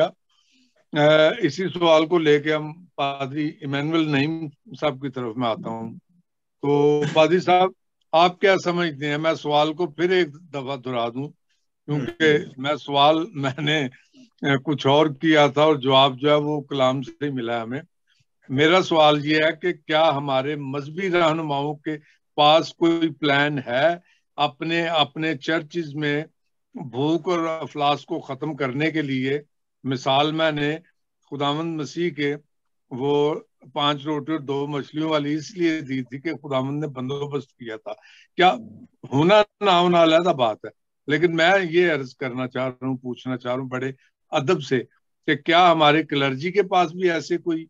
आ, इसी सवाल को लेके हम पादरी इमैनुअल नईम साहब की तरफ में आता हूँ। तो पादरी साहब, आप क्या समझते हैं? मैं सवाल को फिर एक दफा दोहरा दूं क्योंकि मैं सवाल मैंने कुछ और किया था और जवाब जो है वो कलाम से ही मिला हमें। मेरा सवाल ये है कि क्या हमारे मजहबी रहनुमाओं के पास कोई प्लान है अपने अपने चर्चिज में भूख और अफलास को खत्म करने के लिए? मिसाल मैंने खुदावंद मसीह के वो पांच रोटी और दो मछलियों वाली इसलिए दी थी कि खुदावंद ने बंदोबस्त किया था। क्या होना ना होना अलग बात है, लेकिन मैं ये अर्ज करना चाह रहा हूँ, पूछना चाह रहा हूँ बड़े अदब से कि क्या हमारे क्लर्जी के पास भी ऐसे कोई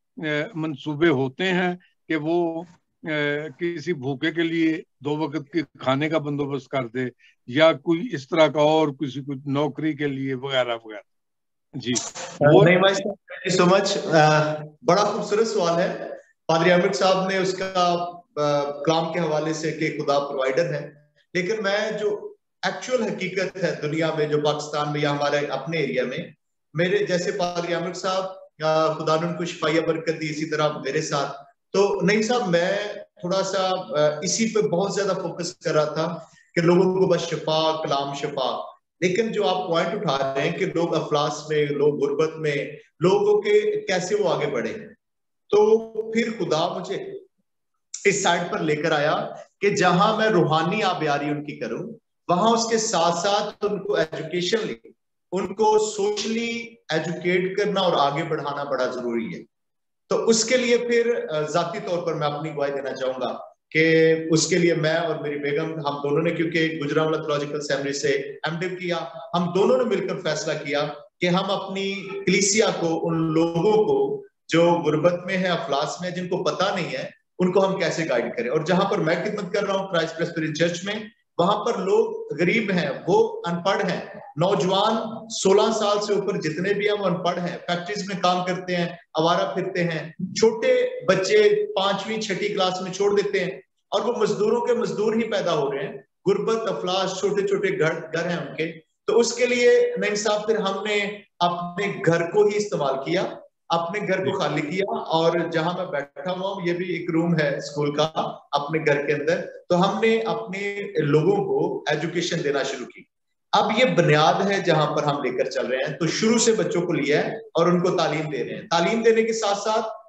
मंसूबे होते हैं कि वो किसी भूखे के लिए दो वक्त के खाने का बंदोबस्त कर दे, या कोई इस तरह का और किसी को नौकरी के लिए वगैरह वगैरह? जी नहीं भाई साहब, थैंक यू सो मच। बड़ा खूबसूरत सवाल है। पादरी अमित साहब ने उसका कलाम के हवाले से कि खुदा प्रोवाइडर है, लेकिन मैं जो एक्चुअल हकीकत है दुनिया में, जो पाकिस्तान में या हमारे अपने एरिया में, मेरे जैसे पादरी अमित साहब खुदा ने उनको शिफाया बरकत दी, इसी तरह मेरे साथ। तो नहीं साहब, मैं थोड़ा सा इसी पे बहुत ज्यादा फोकस कर रहा था कि लोगों को बस शिफा, कलाम शिफा। लेकिन जो आप पॉइंट उठा रहे हैं कि लोग अफलास में, लोग गुर्बत में, लोगों के कैसे वो आगे बढ़े, तो फिर खुदा मुझे इस साइड पर लेकर आया कि जहां मैं रूहानी आबियारी उनकी करूं, वहां उसके साथ साथ उनको एजुकेशन ली, उनको सोशली एजुकेट करना और आगे बढ़ाना बड़ा जरूरी है। तो उसके लिए फिर जाती तौर पर मैं अपनी गवाही देना चाहूंगा कि उसके लिए मैं और मेरी बेगम, हम दोनों ने, क्योंकि गुजरांवाला थियोलॉजिकल सेमिनरी से एमडिव किया, हम दोनों ने मिलकर फैसला किया कि हम अपनी कलीसिया को, उन लोगों को जो गुर्बत में है, अफलास में, जिनको पता नहीं है, उनको हम कैसे गाइड करें। और जहां पर मैं खिदमत कर रहा हूँ क्राइस्ट प्रेस्बिटेरियन चर्च में, वहां पर लोग गरीब हैं, वो अनपढ़ हैं, नौजवान सोलह साल से ऊपर जितने भी हैं वो अनपढ़ हैं, फैक्ट्रीज में काम करते हैं, आवारा फिरते हैं, छोटे बच्चे पांचवी छठी क्लास में छोड़ देते हैं और वो मजदूरों के मजदूर ही पैदा हो रहे हैं। गुर्बत, अफलास, छोटे छोटे घर घर हैं उनके। तो उसके लिए नहीं साहब, फिर हमने अपने घर को ही इस्तेमाल किया, अपने घर को खाली किया, और जहां मैं बैठा हुआ हूँ ये भी एक रूम है स्कूल का अपने घर के अंदर। तो हमने अपने लोगों को एजुकेशन देना शुरू की। अब ये बुनियाद है जहां पर हम लेकर चल रहे हैं। तो शुरू से बच्चों को लिया है और उनको तालीम दे रहे हैं। तालीम देने के साथ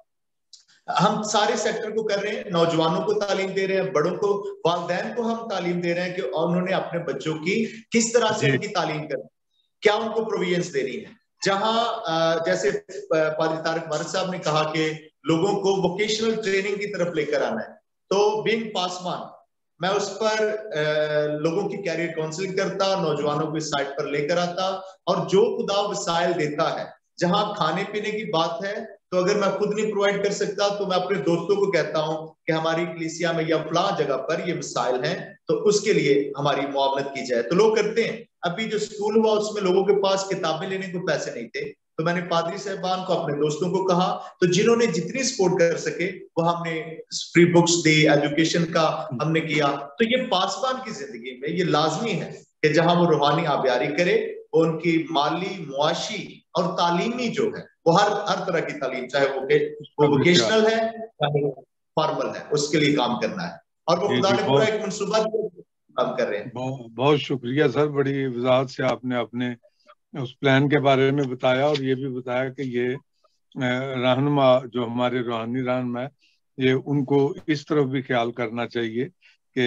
साथ हम सारे सेक्टर को कर रहे हैं, नौजवानों को तालीम दे रहे हैं, बड़ों को, वालिदैन को हम तालीम दे रहे हैं कि उन्होंने अपने बच्चों की किस तरह से उनकी तालीम करनी, क्या उनको प्रोविजंस देनी है। जहां जैसे पादरी तारक भारत साहब ने कहा कि लोगों को वोकेशनल ट्रेनिंग की तरफ लेकर आना है, तो बीइंग पासवान, میں اس پر لوگوں کی کیریئر کاؤنسلنگ کرتا، نوجوانوں کو اس سائٹ پر لے کر آتا، اور جو خدا وسائل دیتا ہے، جہاں کھانے پینے کی بات ہے تو اگر میں خود نہیں پرووائڈ کر سکتا تو میں اپنے دوستوں کو کہتا ہوں کہ ہماری کلیسیا میں یا فلاں جگہ پر یہ وسائل ہیں تو اس کے لیے ہماری معاونت کی جائے، تو لوگ کرتے ہیں۔ ابھی جو سکول ہوا اس میں لوگوں کے پاس کتابیں لینے کو پیسے نہیں تھے، تو میں نے پادری صاحبان کو، اپنے دوستوں کو کہا، تو جنہوں نے جتنی سپورٹ کر سکے وہ ہم نے فری بکس دی، ایجوکیشن کا ہم نے کیا۔ تو یہ پاسبان کی زندگی میں یہ لازمی ہے کہ جہاں وہ روحانی آبیاری کرے، وہ ان کی مالی، معاشی اور تعلیمی جو ہے وہ ہر ہر طرح کی تعلیم، چاہے وہ ووکیشنل ہے چاہے فارمل ہے، اس کے لیے کام کرنا ہے، اور وہ خدا نے پورا ایک منصوبہ کام کر رہے ہیں۔ بہت شکریہ سر، بڑی وضاحت سے آپ نے اپنے اس پلان کے بارے میں بتایا، اور یہ بھی بتایا کہ یہ رہنما جو ہمارے روحانی رہنما ہے، یہ ان کو اس طرف بھی خیال کرنا چاہیے کہ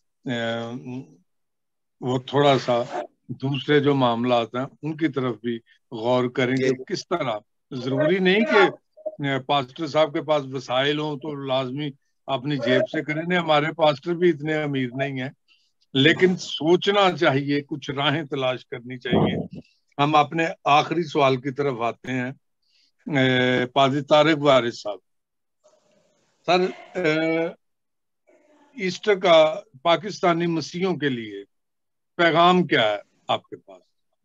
وہ تھوڑا سا دوسرے جو معاملات ہیں ان کی طرف بھی غور کریں کہ کس طرح، ضروری نہیں کہ پاسٹر صاحب کے پاس وسائل ہوں تو لازمی اپنی جیب سے کریں، ہمارے پاسٹر بھی اتنے امیر نہیں ہیں، لیکن سوچنا چاہیے، کچھ راہیں تلاش کرنی چاہیے۔ ہم اپنے آخری سوال کی طرف آتے ہیں، پادری طارق وارث صاحب۔ سر، ایسٹر کا پاکستانی مسیحیوں کے لیے پیغام کیا ہے آپ کے پاس؟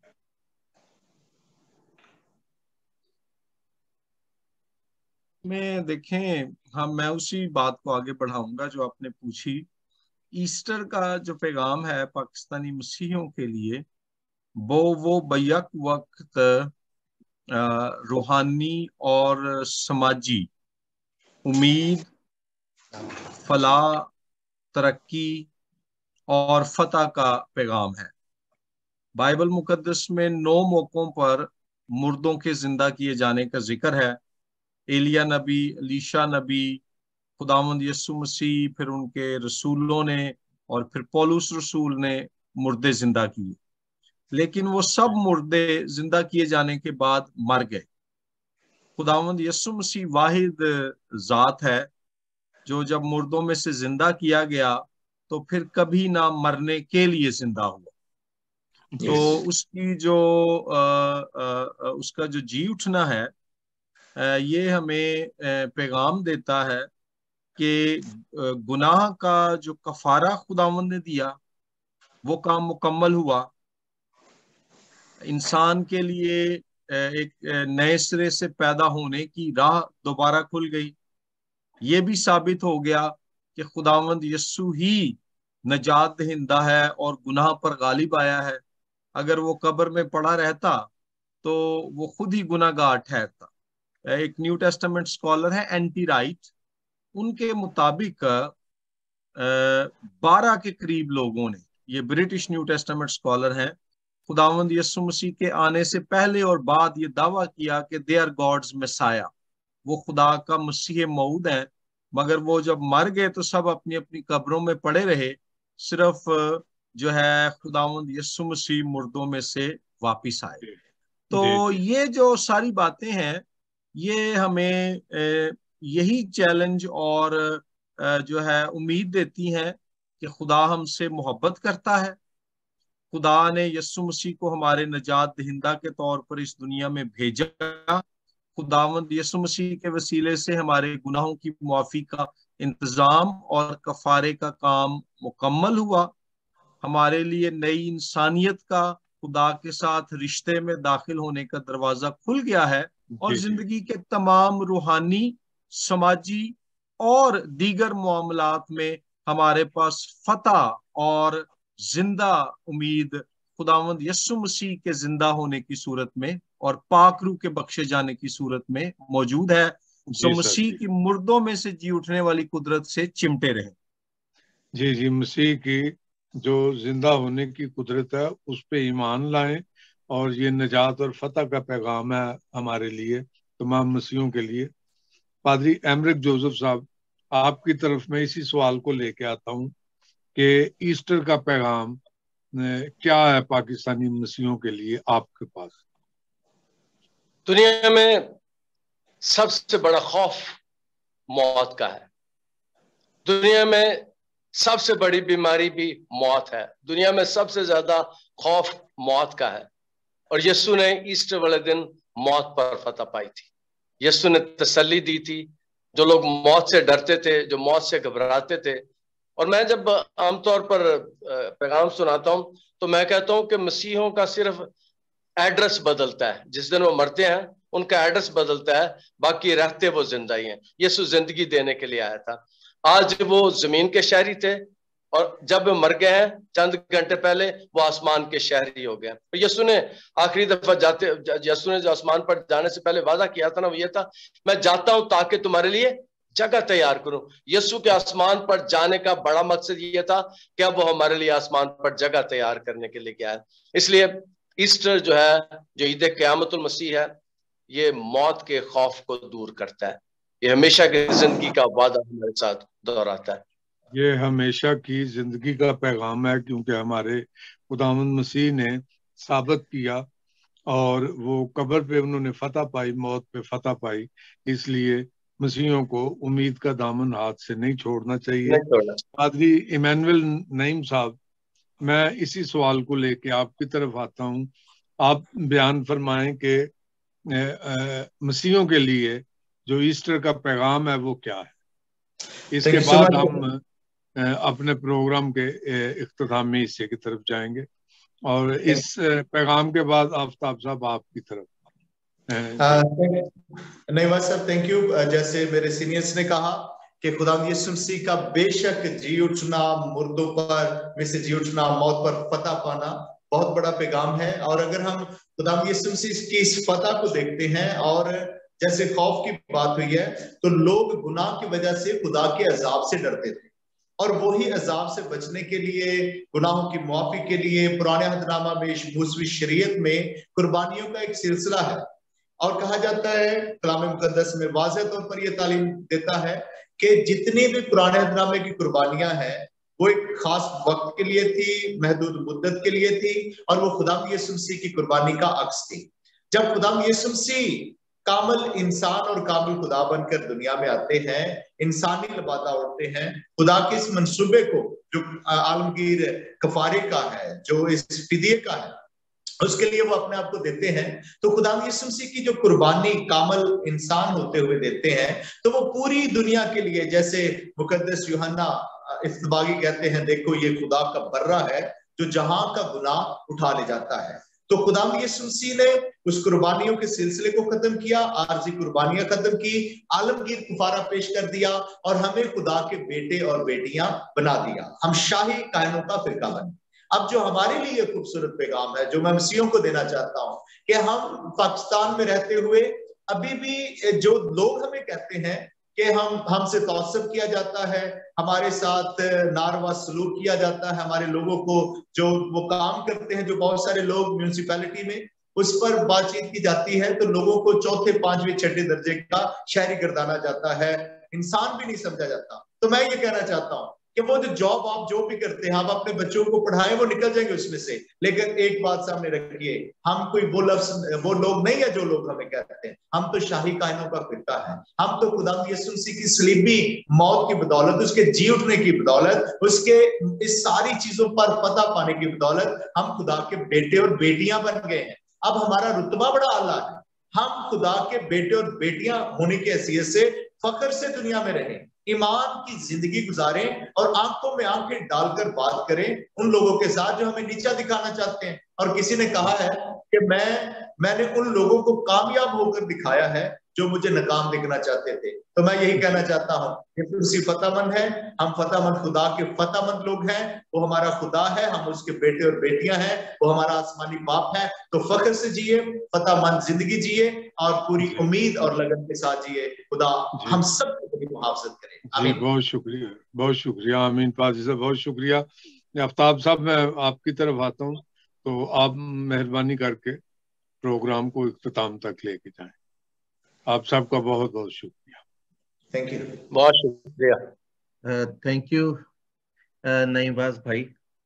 میں دیکھیں، ہم میں اسی بات کو آگے بڑھاؤں گا جو آپ نے پوچھی۔ ایسٹر کا جو پیغام ہے پاکستانی مسیحیوں کے لیے، وہ وہ بیک وقت روحانی اور سماجی امید، فلاح، ترقی اور فتح کا پیغام ہے۔ بائبل مقدس میں نو موقعوں پر مردوں کے زندہ کیے جانے کا ذکر ہے۔ ایلیا نبی، الیشا نبی، خداوند یسوع مسیح، پھر ان کے رسولوں نے، اور پھر پولس رسول نے مردے زندہ کیے، لیکن وہ سب مردے زندہ کیے جانے کے بعد مر گئے۔ خداوند یسوع مسیح واحد ذات ہے جو جب مردوں میں سے زندہ کیا گیا تو پھر کبھی نہ مرنے کے لیے زندہ ہوا۔ تو اس کی جو آ, آ, اس کا جو جی اٹھنا ہے، یہ ہمیں پیغام دیتا ہے کہ گناہ کا جو کفارہ خداوند نے دیا وہ کام مکمل ہوا، انسان کے لیے ایک نئے سرے سے پیدا ہونے کی راہ دوبارہ کھل گئی۔ یہ بھی ثابت ہو گیا کہ خداوند یسوع ہی نجات دہندہ ہے اور گناہ پر غالب آیا ہے۔ اگر وہ قبر میں پڑا رہتا تو وہ خود ہی گناہ گار ٹھہرتا۔ ایک نیو ٹیسٹمنٹ اسکالر ہے اینٹی رائٹ، ان کے مطابق بارہ کے قریب لوگوں نے، یہ برٹش نیو ٹیسٹمنٹ اسکالر ہیں، خداوند یسوع مسیح کے آنے سے پہلے اور بعد یہ دعویٰ کیا کہ دے آر گاڈز مسایا، وہ خدا کا مسیح موعود ہیں، مگر وہ جب مر گئے تو سب اپنی اپنی قبروں میں پڑے رہے، صرف جو ہے خداوند یسوع مسیح مردوں میں سے واپس آئے۔ تو یہ جو ساری باتیں ہیں یہ ہمیں یہی چیلنج اور جو ہے امید دیتی ہیں کہ خدا ہم سے محبت کرتا ہے۔ خدا نے یسوع مسیح کو ہمارے نجات دہندہ کے طور پر اس دنیا میں بھیجا۔ خداوند یسوع مسیح کے وسیلے سے ہمارے گناہوں کی معافی کا انتظام اور کفارے کا کام مکمل ہوا۔ ہمارے لیے نئی انسانیت کا خدا کے ساتھ رشتے میں داخل ہونے کا دروازہ کھل گیا ہے، اور زندگی کے تمام روحانی، سماجی اور دیگر معاملات میں ہمارے پاس فتح اور زندہ امید خداوند یسوع مسیح کے زندہ ہونے کی صورت میں اور پاک روح کے بخشے جانے کی صورت میں موجود ہے۔ سو مسیح کی مردوں میں سے جی اٹھنے والی قدرت سے چمٹے رہیں۔ جی جی مسیح کی جو زندہ ہونے کی قدرت ہے اس پہ ایمان لائیں، اور یہ نجات اور فتح کا پیغام ہے ہمارے لیے، تمام مسیحیوں کے لیے۔ پادری ایمرک جوزف صاحب، آپ کی طرف میں اسی سوال کو لے کے آتا ہوں کہ ایسٹر کا پیغام کیا ہے پاکستانی مسیحیوں کے لیے آپ کے پاس؟ دنیا میں سب سے بڑا خوف موت کا ہے۔ دنیا میں सबसे बड़ी बीमारी भी मौत है। दुनिया में सबसे ज्यादा खौफ मौत का है, और यीशु ने ईस्टर वाले दिन मौत पर फतह पाई थी। यीशु ने तसल्ली दी थी जो लोग मौत से डरते थे, जो मौत से घबराते थे। और मैं जब आमतौर पर पैगाम सुनाता हूं तो मैं कहता हूं कि मसीहों का सिर्फ एड्रेस बदलता है, जिस दिन वो मरते हैं उनका एड्रेस बदलता है, बाकी रहते वो जिंदा ही हैं। यीशु जिंदगी देने के लिए आया था। आज वो जमीन के शहरी थे, और जब वो मर गए हैं चंद घंटे पहले वो आसमान के शहरी हो गए। यीशु ने आखिरी दफा जाते यीशु ने जो आसमान पर जाने से पहले वादा किया था ना, वो ये था, मैं जाता हूं ताकि तुम्हारे लिए जगह तैयार करूं। यीशु के आसमान पर जाने का बड़ा मकसद ये था कि अब वो हमारे लिए आसमान पर जगह तैयार करने के लिए गया है। इसलिए ईस्टर जो है, जो ईद क़यामतुल मसीह है, ये मौत के खौफ को दूर करता है। ये हमेशा की जिंदगी का वादा हमारे साथ दोहराता है। ये हमेशा की जिंदगी का पैगाम है, क्योंकि हमारे खुदावंद मसीह ने साबित किया और वो कब्र पे उन्होंने फतह पाई, मौत पे फतह पाई। इसलिए मसीहियों को उम्मीद का दामन हाथ से नहीं छोड़ना चाहिए। पादरी इमैनुअल नईम साहब, मैं इसी सवाल को लेके आपकी तरफ आता हूँ। आप बयान फरमाएं कि मसीहियों के लिए जो ईस्टर का पैगाम है वो क्या है। इसके बाद हम अपने प्रोग्राम के इख्तितामी हिस्से की तरफ जाएंगे, और इस पैगाम के बाद आफ्ताब साहब आपकी तरफ। नहीं बस सर, थैंक यू। जैसे मेरे सीनियर्स ने कहा कि खुदा यीशु मसीह का बेशक जी उठना, मुर्दों पर में से जी उठना, मौत पर फतह पाना बहुत बड़ा पैगाम है। और अगर हम खुदा यीशु मसीह की इस फतह को देखते हैं, और जैसे खौफ की बात हुई है, तो लोग गुनाह की वजह से खुदा के अजाब से डरते थे, और वही अजाब से बचने के लिए, गुनाहों की मुआफी के लिए पुराने अहदनामा में, मूसवी शरीयत में कुर्बानियों का एक सिलसिला है। और कहा जाता है, कलाम मुकद्दस में वाज़ेह तौर पर यह तालीम देता है कि जितनी भी पुराने अहदनामे की कुर्बानियां हैं वो एक खास वक्त के लिए थी, महदूद मुद्दत के लिए थी, और वो खुदा यीशु मसीह की कुर्बानी का अक्स थी। जब खुदा यीशु मसीह कामिल इंसान और कामिल खुदा बनकर दुनिया में आते हैं, इंसानी लिबादा उड़ते हैं, खुदा के इस मंसूबे को जो आलमगीर कफारे का है, जो इस फिदिये का है, उसके लिए वो अपने आप को देते हैं। तो खुदा यीशु मसीह की जो कुर्बानी कामिल इंसान होते हुए देते हैं, तो वो पूरी दुनिया के लिए, जैसे मुकद्दस यूहन्ना इस्तबागी कहते हैं, देखो ये खुदा का बर्रा है जो जहां का गुनाह उठा ले जाता है। तो खुदा यीशु मसीह ने उस कुर्बानियों के सिलसिले को खत्म किया, आरजी कुर्बानियां खत्म की, आलमगीर कुफारा पेश कर दिया, और हमें खुदा के बेटे और बेटियां बना दिया। हम शाही कायनों का फिरका बने। अब जो हमारे लिए खूबसूरत पैगाम है, जो मैं मसीहियों को देना चाहता हूं, कि हम पाकिस्तान में रहते हुए अभी भी जो लोग हमें कहते हैं कि हम हमसे तौसब किया जाता है, हमारे साथ नारवा सलूक किया जाता है, हमारे लोगों को जो वो काम करते हैं, जो बहुत सारे लोग म्यूनिसिपैलिटी में, उस पर बातचीत की जाती है, तो लोगों को चौथे पांचवें छठे दर्जे का शहरी गर्दाना जाता है, इंसान भी नहीं समझा जाता। तो मैं ये कहना चाहता हूँ कि वो जो जॉब आप जो भी करते हैं, आप अपने बच्चों को पढ़ाएं, वो निकल जाएंगे उसमें से, लेकिन एक बात सामने रखिए, हम कोई वो लफ्ज वो लोग नहीं है जो लोग हमें कहते हैं। हम तो शाही कायनों का फिरका है। हम तो खुदा यीशु मसीह की सलीबी मौत की बदौलत, उसके जी उठने की बदौलत, उसके इस सारी चीजों पर पता पाने की बदौलत हम खुदा के बेटे और बेटियां बन गए हैं। अब हमारा रुतबा बड़ा आला है। हम खुदा के बेटे और बेटियां होने की हैसियत से फख्र से दुनिया में रहें, ईमान की जिंदगी गुजारें, और आंखों में आंखें डालकर बात करें उन लोगों के साथ जो हमें नीचा दिखाना चाहते हैं। और किसी ने कहा है कि मैं मैंने उन लोगों को कामयाब होकर दिखाया है जो मुझे नाकाम दिखना चाहते थे। तो मैं यही कहना चाहता हूँ कि तुलसी फतेहमंद है, हम फतेहमंद खुदा के फतेहमंद लोग हैं। वो हमारा खुदा है, हम उसके बेटे और बेटियां हैं, वो हमारा आसमानी बाप है। तो फख्र से जिए, फतेहमंद जिंदगी जिए, और पूरी उम्मीद और लगन के साथ जिए। खुदा हम सब की मुहाफिजत करे। आमीन। बहुत शुक्रिया, बहुत शुक्रिया। आमीन। पाजी साहब बहुत शुक्रिया। आफ्ताब साहब, मैं आपकी तरफ आता हूँ, तो आप मेहरबानी करके प्रोग्राम को इख्तिताम तक लेके जाएं। आप सबका बहुत बहुत शुक्रिया। Thank you. बहुत शुक्रिया। थैंक यू नईबाज भाई।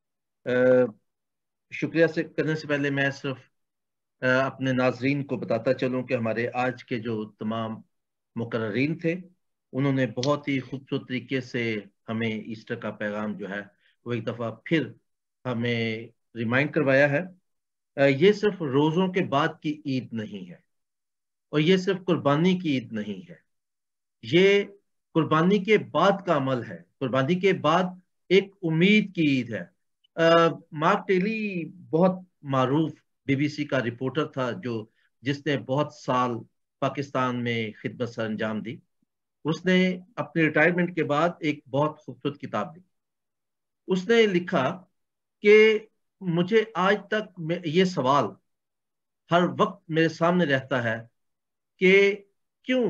uh, शुक्रिया से करने से पहले मैं सिर्फ uh, अपने नाजरीन को बताता चलूं कि हमारे आज के जो तमाम मुकर्रीन थे, انہوں نے بہت ہی خوبصورت طریقے سے ہمیں ایسٹر کا پیغام جو ہے وہ ایک دفعہ پھر ہمیں ریمائنڈ کروایا ہے. یہ صرف روزوں کے بعد کی عید نہیں ہے، اور یہ صرف قربانی کی عید نہیں ہے، یہ قربانی کے بعد کا عمل ہے، قربانی کے بعد ایک امید کی عید ہے. مارک ٹیلی بہت معروف بی بی سی کا رپورٹر تھا جو جس نے بہت سال پاکستان میں خدمت سر انجام دی. اس نے اپنے ریٹائرمنٹ کے بعد ایک بہت خوبصورت کتاب لکھی. اس نے لکھا کہ مجھے آج تک یہ سوال ہر وقت میرے سامنے رہتا ہے کہ کیوں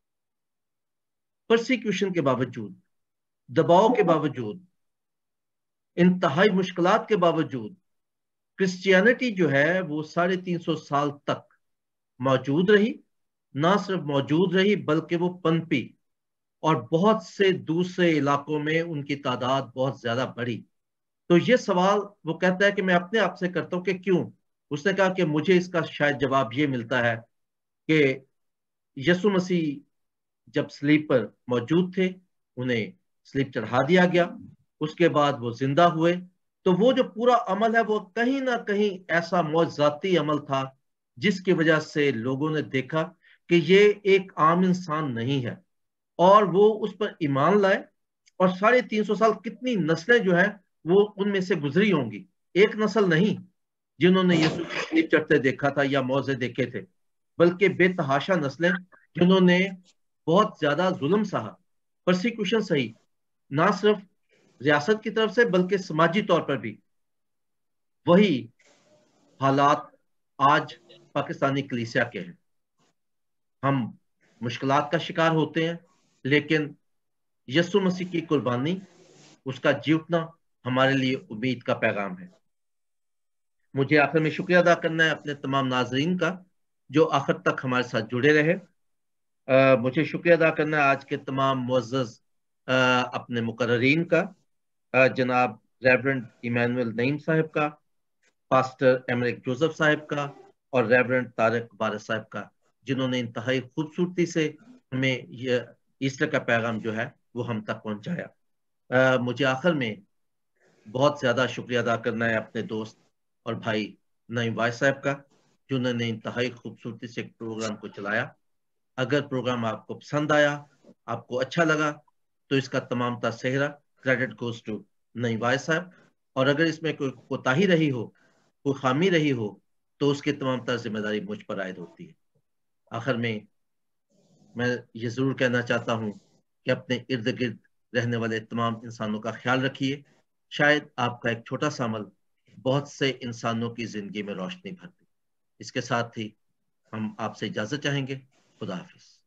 پرسیکیوشن کے باوجود، دباؤ کے باوجود، انتہائی مشکلات کے باوجود کرسچینٹی جو ہے وہ ساڑھے تین سو سال تک موجود رہی. نہ صرف موجود رہی بلکہ وہ پنپی، اور بہت سے دوسرے علاقوں میں ان کی تعداد بہت زیادہ بڑھی. تو یہ سوال وہ کہتا ہے کہ میں اپنے آپ سے کرتا ہوں کہ کیوں. اس نے کہا کہ مجھے اس کا شاید جواب یہ ملتا ہے کہ یسوع مسیح جب سلیب پر موجود تھے، انہیں سلیب چڑھا دیا گیا، اس کے بعد وہ زندہ ہوئے. تو وہ جو پورا عمل ہے وہ کہیں نہ کہیں ایسا معجزاتی عمل تھا جس کی وجہ سے لوگوں نے دیکھا کہ یہ ایک عام انسان نہیں ہے، اور وہ اس پر ایمان لائے. اور ساڑھے تین سو سال کتنی نسلیں جو ہیں وہ ان میں سے گزری ہوں گی. ایک نسل نہیں جنہوں نے یسوع کو سلیب چڑھتے دیکھا تھا یا معجزے دیکھے تھے، بلکہ بے تحاشا نسلیں جنہوں نے بہت زیادہ ظلم سہا، پرسیکیوشن سہی، نہ صرف ریاست کی طرف سے بلکہ سماجی طور پر بھی. وہی حالات آج پاکستانی کلیسیا کے ہیں. ہم مشکلات کا شکار ہوتے ہیں، لیکن یسوع مسیح کی قربانی، اس کا جی اٹھنا ہمارے لیے امید کا پیغام ہے. مجھے آخر میں شکریہ ادا کرنا ہے اپنے تمام ناظرین کا جو آخر تک ہمارے ساتھ جڑے رہے. مجھے شکریہ ادا کرنا ہے آج کے تمام معزز اپنے مقررین کا، جناب ریورنڈ ایمینول نعیم صاحب کا، پاسٹر ایمرک جوزف صاحب کا، اور ریورنڈ طارق وارث صاحب کا، جنہوں نے انتہائی خوبصورتی سے ہمیں یہ ایسٹر کا پیغام جو ہے وہ ہم تک پہنچایا. مجھے آخر میں بہت زیادہ شکریہ ادا کرنا ہے اپنے دوست اور بھائی نعیم وائس صاحب کا، جنہوں نے انتہائی خوبصورتی سے پروگرام کو چلایا. اگر پروگرام آپ کو پسند آیا، آپ کو اچھا لگا، تو اس کا تمام تر سہرا کریڈٹ گوز ٹو نعیم وائس صاحب. اور اگر اس میں کوئی کوتاہی رہی ہو، کوئی خامی رہی ہو، تو اس کی تمام تر ذمہ داری مجھ پر عائد ہوتی ہے. آخر میں میں یہ ضرور کہنا چاہتا ہوں کہ اپنے ارد گرد رہنے والے تمام انسانوں کا خیال رکھیے. شاید آپ کا ایک چھوٹا سا عمل بہت سے انسانوں کی زندگی میں روشنی بھر دے. اس کے ساتھ ہی ہم آپ سے اجازت چاہیں گے. خدا حافظ.